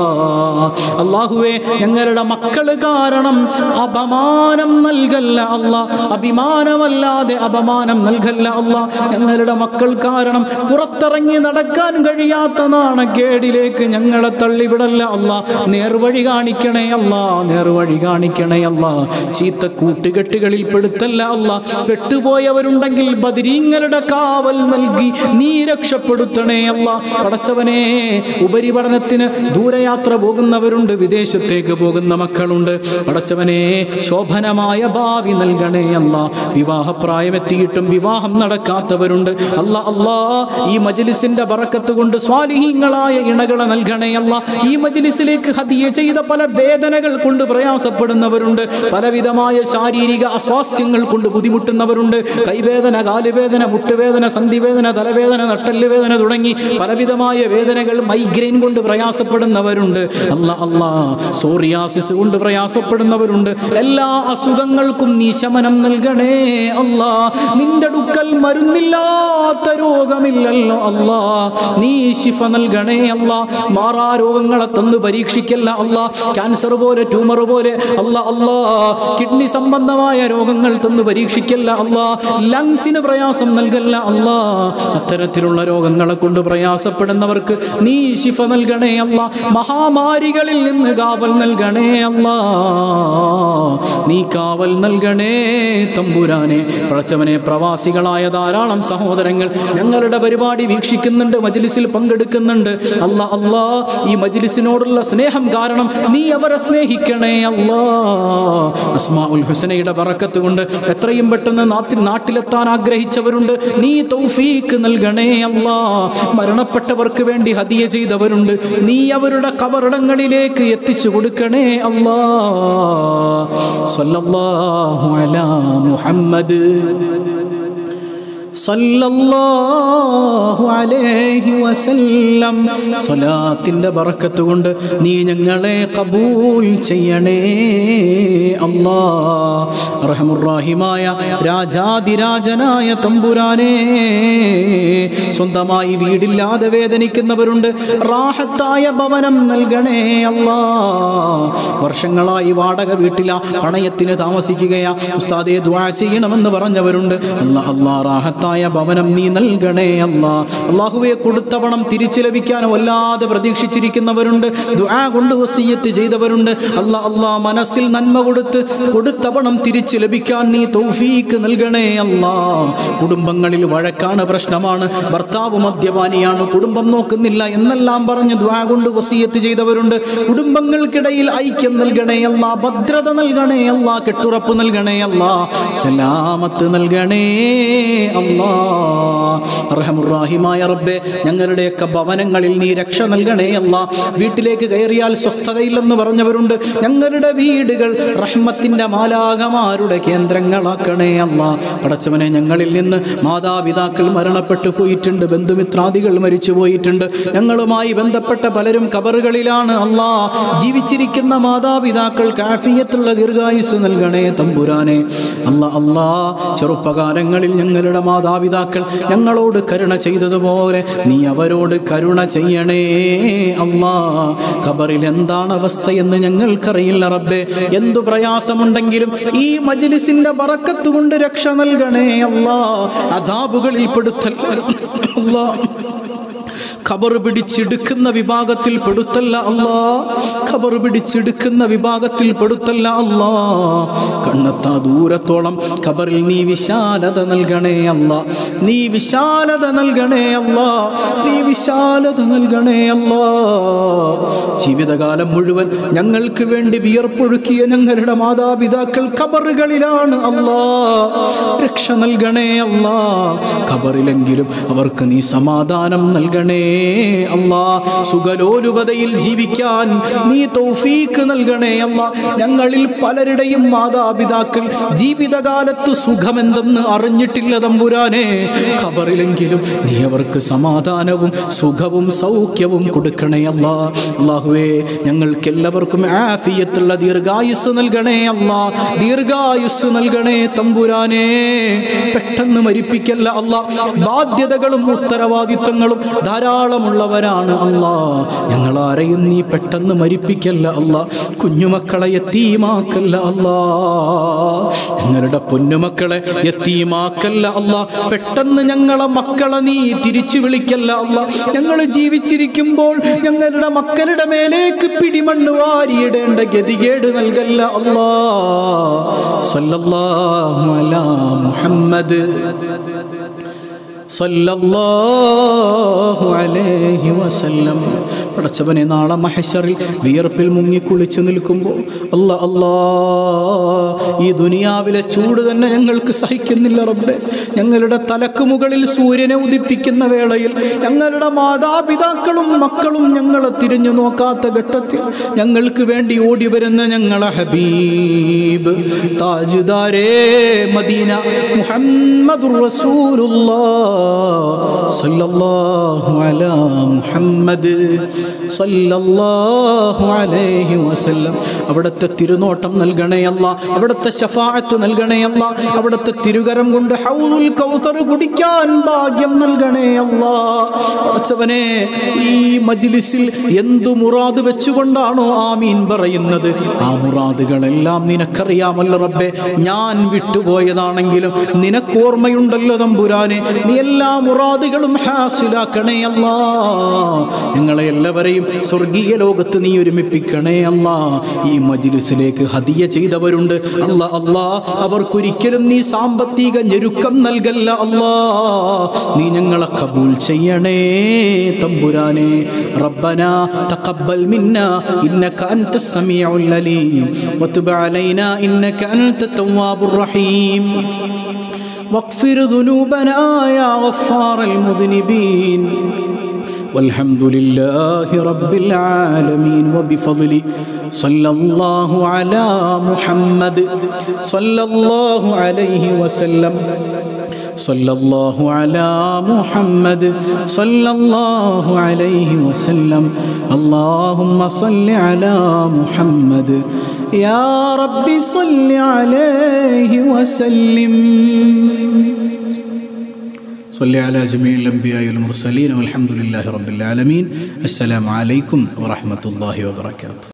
അല്ലാഹുവേ, ഞങ്ങളുടെ മക്കള് കാരണം അപമാനം നൽകല്ല അല്ലാ. അഭിമാനമല്ലാതെ അപമാനം നൽകല്ല അല്ലാ. ഞങ്ങളുടെ മക്കൾ കാരണം പുറത്തിറങ്ങി നടക്കാൻ കഴിയാത്ത നാണക്കേടിലേക്ക് ഞങ്ങളെ തള്ളിവിടല്ല അല്ലാ. നേർവഴി കാണിക്കണേ അല്ലാ. നേർവഴി കാണിക്കണേ അല്ലാ. ചീത്ത കൂട്ടുകെട്ടുകളിൽ പെടുത്തല്ല അല്ലാ. പെട്ടുപോയവരുണ്ടെങ്കിൽ ബദരീങ്ങളുടെ കാവൽ നൽകി നീ രക്ഷപ്പെടുത്തണേ അല്ലാ. പടച്ചവനെ, ഉപരിപഠനത്തിന് ദൂരയാത്ര പോകുന്നവരുണ്ട്, വിദേശത്തേക്ക് പോകുന്ന മക്കളുണ്ട്. പടച്ചവനെ, ശോഭനമായ ഭാവി നൽകണേ അല്ലാ. വിവാഹപ്രായമെത്തിയിട്ടും വിവാഹം നടക്കാത്തവരുണ്ട്. അല്ലാ അല്ലാ, ഈ മജ്ലിസിന്റെ ബറക്കത്ത് കൊണ്ട് സ്വാലിഹീങ്ങളായ ഇണകളെ നൽകണേ അല്ലാ. ഈ മജ്ലിസിലേക്ക് ഹദിയ ചെയ്ത പല വേദനകൾ കൊണ്ട് പ്രയാസപ്പെടുന്നവരുണ്ട്. പലവിധമായ ശാരീരിക അസ്വാസ്ഥ്യങ്ങൾ കൊണ്ട് ബുദ്ധിമുട്ടുന്നവരുണ്ട്. കൈവേദന, കാലുവേദന, മുട്ടുവേദന, സന്ധിവേദന, തലവേദന, നട്ടെല്ല് വേദന തുടങ്ങി പലവിധമായ വേദനകൾ, മൈഗ്രെയിൻ കൊണ്ട് പ്രയാസപ്പെടുന്നവരുണ്ട്. അല്ലാ അല്ലാ, സോറിയാസിസ് കൊണ്ട് പ്രയാസപ്പെടുന്നവരുണ്ട്. എല്ലാ അസുഖങ്ങൾക്കും നീ ശമനം നൽകണേ അല്ലാ. നിന്റെ അടുക്കൽ മരുന്നില്ലാത്ത രോഗമില്ലല്ലോ അല്ലാ. നീ ശിഫ നൽകണേ അല്ലാ. മാറാ രോഗങ്ങളെ തന്ന് പരീക്ഷിക്കല്ല അല്ലാ. ക്യാൻസർ പോലെ, ട്യൂമർ പോലെ അല്ലാ അല്ലാ, കിഡ്നി സംബന്ധമായ രോഗങ്ങൾ തന്ന് പരീക്ഷിക്കല്ല അല്ലാ. ലങ്സിന് പ്രയാസം നൽകല്ല അല്ലാ. അത്തരത്തിലുള്ള രോഗങ്ങളെ കൊണ്ട് പ്രയാസപ്പെടുന്നവർക്ക് നീ ശിഫ നൽകണേ അല്ലാ. മഹാമാരികളിൽ നിന്ന് കാവൽ നൽകണേ അല്ലാ. നീ കാവൽ നൽകണേ തമ്പുരാനെ. പടച്ചവനെ, പ്രവാസികളായ ധാരാളം സഹോദരങ്ങൾ ഞങ്ങളുടെ പരിപാടി വീക്ഷിക്കുന്നുണ്ട്, മജ്ലിസിൽ പങ്കെടുക്കുന്നുണ്ട്. അല്ലാ അല്ലാ, ഈ മജ്ലിസിനോടുള്ള സ്നേഹം കാരണം നീ അവരെ സ്നേഹിക്കണേ അല്ലാ. അസ്മാഉൽ ഹുസ്നയുടെ ബറക്കത്ത് കൊണ്ട് എത്രയും പെട്ടെന്ന് നാട്ടിൽ നാട്ടിലെത്താൻ ആഗ്രഹിച്ചവരുണ്ട്. നീ തൗഫീക്ക് നൽകണേ അല്ലാ. മരണപ്പെട്ടവർക്ക് വേണ്ടി ഹദിയ ചെയ്തവരുണ്ട്. നീ അവരുടെ ഖബറിടങ്ങളിലേക്ക് എത്തിച്ചു കൊടുക്കണേ അല്ലാ. സ്വല്ലല്ലാഹു അലാ മുഹമ്മദ് സല്ലല്ലാഹു അലൈഹി വസല്ലം. സ്വലാത്തിന്റെ ബറക്കത്ത് കൊണ്ട് നീ ഞങ്ങളെ ഖബൂൽ ചെയ്യണേ അല്ലാഹ്. റഹ്മുർ-റഹീമായ രാജാതിരാജനായ തമ്പുരാനേ, സ്വന്തമായി വീടില്ലാതെ വേദനിക്കുന്നവരുണ്ട്, റാഹത്തായ ഭവനം നൽകണേ അല്ലാഹ്. വർഷങ്ങളായി വാടക വീട്ടില പണയത്തിന് താമസിക്കുകയാ, ഉസ്താദേ ദുആ ചെയ്യണമെന്ന് പറഞ്ഞവരുണ്ട്. അല്ലാ അല്ലാ റാഹത്തായ ഭവനം നീ നൽകണേ അല്ലാ. അല്ലാഹുവേ, കൊടുത്ത പണം തിരിച്ചു ലഭിക്കാൻ വല്ലാതെ പ്രതീക്ഷിച്ചിരിക്കുന്നവരുണ്ട്, ദുആ കൊണ്ട് വസിയ്യത്ത് ചെയ്തവരുണ്ട്. അല്ലാ അല്ലാ മനസ്സിൽ നന്മ കൊടുത്ത് കൊടുത്ത പണം തിരിച്ചു ലഭിക്കാൻ നീ തൗഫീക്ക് നൽകണേ അല്ലാ. കുടുംബങ്ങളിൽ വഴക്കാണ്, പ്രശ്നമാണ്, ഭർത്താവ് മദ്യപാനിയാണ്, കുടുംബം നോക്കുന്നില്ല എന്നെല്ലാം പറഞ്ഞ് ദുആ കൊണ്ട് വസിയ്യത്ത് ചെയ്തവരുണ്ട്. കുടുംബങ്ങൾക്കിടയിൽ ഐക്യം നൽകണേ അല്ലാ, ഭദ്രത നൽകണേ അല്ലാ, കെട്ടുറപ്പ് നൽകണേ അല്ലാ, സലാമത്ത് നൽകണേ അല്ലാ. റഹ്മുർ-റഹീമായ റബ്ബേ, ഞങ്ങളുടെയൊക്കെ ഭവനങ്ങളിൽ നീ രക്ഷ നൽകണേ അല്ലാ. വീട്ടിലേക്ക് കയറിയാൽ സ്വസ്ഥതയില്ലെന്ന് പറഞ്ഞവരുണ്ട്, ഞങ്ങളുടെ വീടുകൾ റഹ്മത്തിന്റെ മാലാഖമാരുടെ കേന്ദ്രങ്ങളാക്കണേ അല്ലാ. പടച്ചവനെ, ഞങ്ങളിൽ നിന്ന് മാതാപിതാക്കൾ മരണപ്പെട്ടു പോയിട്ടുണ്ട്, ബന്ധുമിത്രാദികൾ മരിച്ചു പോയിട്ടുണ്ട്, ഞങ്ങളുമായി ബന്ധപ്പെട്ട പലരും ഖബറുകളിലാണ് അല്ലാ. ജീവിച്ചിരിക്കുന്ന മാതാപിതാക്കൾക്ക് ആഫിയത്തുള്ള ദീർഘായുസ് നൽകണേ തമ്പുരാനെ അല്ലാ. അല്ലാ, ചെറുപ്പകാലങ്ങളിൽ ഞങ്ങളുടെ മാതാപിതാക്കൾ ഞങ്ങളോട് കരുണ ചെയ്തതുപോലെ നീ അവരോട് കരുണ ചെയ്യണേ അല്ലാ. ഖബറിൽ എന്താണ് അവസ്ഥ എന്ന് ഞങ്ങൾക്കറിയില്ല റബ്ബേ. എന്തു പ്രയാസമുണ്ടെങ്കിലും ഈ മജ്ലിസിന്റെ ബറക്കത്ത് കൊണ്ട് രക്ഷ നൽകണേ അല്ലാ. അദാബുകളിൽ പെടുത്തല്ല അല്ലാ. ഖബർ പിടിച്ചെടുക്കുന്ന വിഭാഗത്തിൽ പെടുത്തല്ല അല്ലാ. ഖബർ പിടിച്ചെടുക്കുന്ന വിഭാഗത്തിൽ പെടുത്തല്ല അല്ലാ. കണ്ണെത്താ ദൂരത്തോളം ഖബറിൽ നീ വിശാലത നൽകണേ അല്ലാ. നീ വിശാലത നൽകണേ അല്ലാ. നീ വിശാലത നൽകണേ അല്ലാ. ജീവിതകാലം മുഴുവൻ ഞങ്ങൾക്ക് വേണ്ടി വിയർപ്പൊഴുക്കിയ ഞങ്ങളുടെ മാതാപിതാക്കൾ ഖബറുകളിലാണ് അല്ലാ. രക്ഷ നൽകണേ അല്ലാ. ഖബറിലെങ്കിലും അവർക്ക് നീ സമാധാനം നൽകണേ അല്ലാ. സുഖലോലുപതയിൽ ജീവിക്കാൻ നീ തൗഫീക്ക് നൽകണേ അല്ലാ. ഞങ്ങളിൽ പലരുടെയും മാതാപിതാക്കൾ ജീവിതകാലത്ത് സുഖമെന്തെന്ന് അറിഞ്ഞിട്ടില്ല തമ്പുരാനെ. ഖബറിലെങ്കിലും നീ അവർക്ക് സമാധാനവും സുഖവും സൗഖ്യവും കൊടുക്കണേ അല്ലാ. അല്ലാഹുവേ, ഞങ്ങൾക്കെല്ലാവർക്കും ആഫിയത്തുള്ള ദീർഘായുസ് നൽകണേ അല്ലാ. ദീർഘായുസ് നൽകണേ തമ്പുരാനെ. പെട്ടെന്ന് മരിപ്പിക്കല്ല അല്ലാ. ബാധ്യതകളും ഉത്തരവാദിത്തങ്ങളും ധാരാളമുള്ളവരാണ് അല്ലാ. ഞങ്ങളാരെയും നീ പെട്ടെന്ന് മരിപ്പിക്കല്ല അല്ലാ. കുഞ്ഞുമക്കളെ യത്തീമാക്കല്ല അല്ലാ. ഞങ്ങളുടെ പൊന്നുമക്കളെ യത്തീമാക്കല്ല അല്ലാ. പെട്ടെന്ന് ഞങ്ങളെ മക്കളെ നീ തിരിച്ചു വിളിക്കല്ല അല്ലാ. ഞങ്ങൾ ജീവിച്ചിരിക്കുമ്പോൾ ഞങ്ങളുടെ മക്കളുടെ മേലേക്ക് പിടിമണ്ണ് വാരിയിടേണ്ട ഗതികേട് നൽകല്ല അല്ലാ. സല്ലല്ലാഹു അലാ മുഹമ്മദ് സല്ലല്ലാഹു അലൈഹി വസല്ലം. പടച്ചവനെ, നാളെ മഹ്ശറിൽ വിയർപ്പിൽ മുങ്ങി കുളിച്ചു നിൽക്കുമ്പോൾ അല്ലാ അല്ലാ ഈ ദുനിയാവിലെ ചൂട് തന്നെ ഞങ്ങൾക്ക് സഹിക്കുന്നില്ല റബ്ബേ. ഞങ്ങളുടെ തലക്ക് മുകളിൽ സൂര്യനെ ഉദിപ്പിക്കുന്ന വേളയിൽ ഞങ്ങളുടെ മാതാപിതാക്കളും മക്കളും ഞങ്ങളെ തിരിഞ്ഞു നോക്കാത്ത ഘട്ടത്തിൽ ഞങ്ങൾക്ക് വേണ്ടി ഓടി വരുന്ന ഞങ്ങളെ ഹബീബ് താജ്ദാരേ മദീന മുഹമ്മദുർ റസൂലുള്ളാഹ് സല്ലല്ലാഹു അലാ മുഹമ്മദ് സല്ലല്ലാഹു അലൈഹി വസല്ലം. അവിടുത്തെ തിരുനോട്ടം നൽകണേ അല്ലാ. അവിടുത്തെ ശഫാഅത്ത് നൽകണേ അല്ലാ. അവിടുത്തെ തിരുകരം കൊണ്ട് ഹൗലുൽ കൗസർ കുടിക്കാൻ ഭാഗ്യം നൽകണേ അല്ലാ. പടച്ചവനെ, ഈ മജ്ലിസിൽ എന്തു മുറാദ് വെച്ചുകൊണ്ടാണോ ആമീൻ പറയുന്നത്, ആ മുറാദുകളെല്ലാം നിനക്കറിയാമല്ലോ റബ്ബേ. ഞാൻ വിട്ടുപോയതാണെങ്കിലും നിനക്കോർമ്മയുണ്ടല്ലോ തമ്പുരാനെ. നീ എല്ലാ മുറാദുകളും ഹാസിലാക്കണേ അല്ലാ. ഞങ്ങളെ എല്ലാവരെയും സ്വർഗീയ ലോകത്ത് നീ ഒരുമിപ്പിക്കണേ അല്ലാ. ഈ മജ്ലിസിലേക്ക് ഹദിയ ചെയ്തവരുണ്ട് അല്ലാ അല്ലാ. അവർക്കൊരിക്കലും നീ സാമ്പത്തിക ഞെരുക്കം നൽകല്ല അല്ലാ. നീ ഞങ്ങളെ ഖബൂൽ ചെയ്യണേ തമ്പുരാനെ. റബ്ബനാ തഖബ്ബൽ മിന്നാ ഇന്നക അൻതസ് സമീഉൽ അലീം വതുബ് അലൈനാ ഇന്നക അൻതത് തവ്വാബുർ റഹീം. واغفر ذنوبنا يا غفار المذنبين والحمد لله رب العالمين وبفضل صلى الله على محمد صلى الله عليه وسلم സല്ലല്ലാഹു അലാ മുഹമ്മദ് സല്ലല്ലാഹു അലൈഹി വസല്ലം. അല്ലാഹുമ്മ സല്ലി അലാ മുഹമ്മദ് യാ റബ്ബി സല്ലി അലൈഹി വസല്ലം. صلي على جميع الأنبياء والمرسلين والحمد لله رب العالمين. السلام عليكم ورحمة الله وبركاته.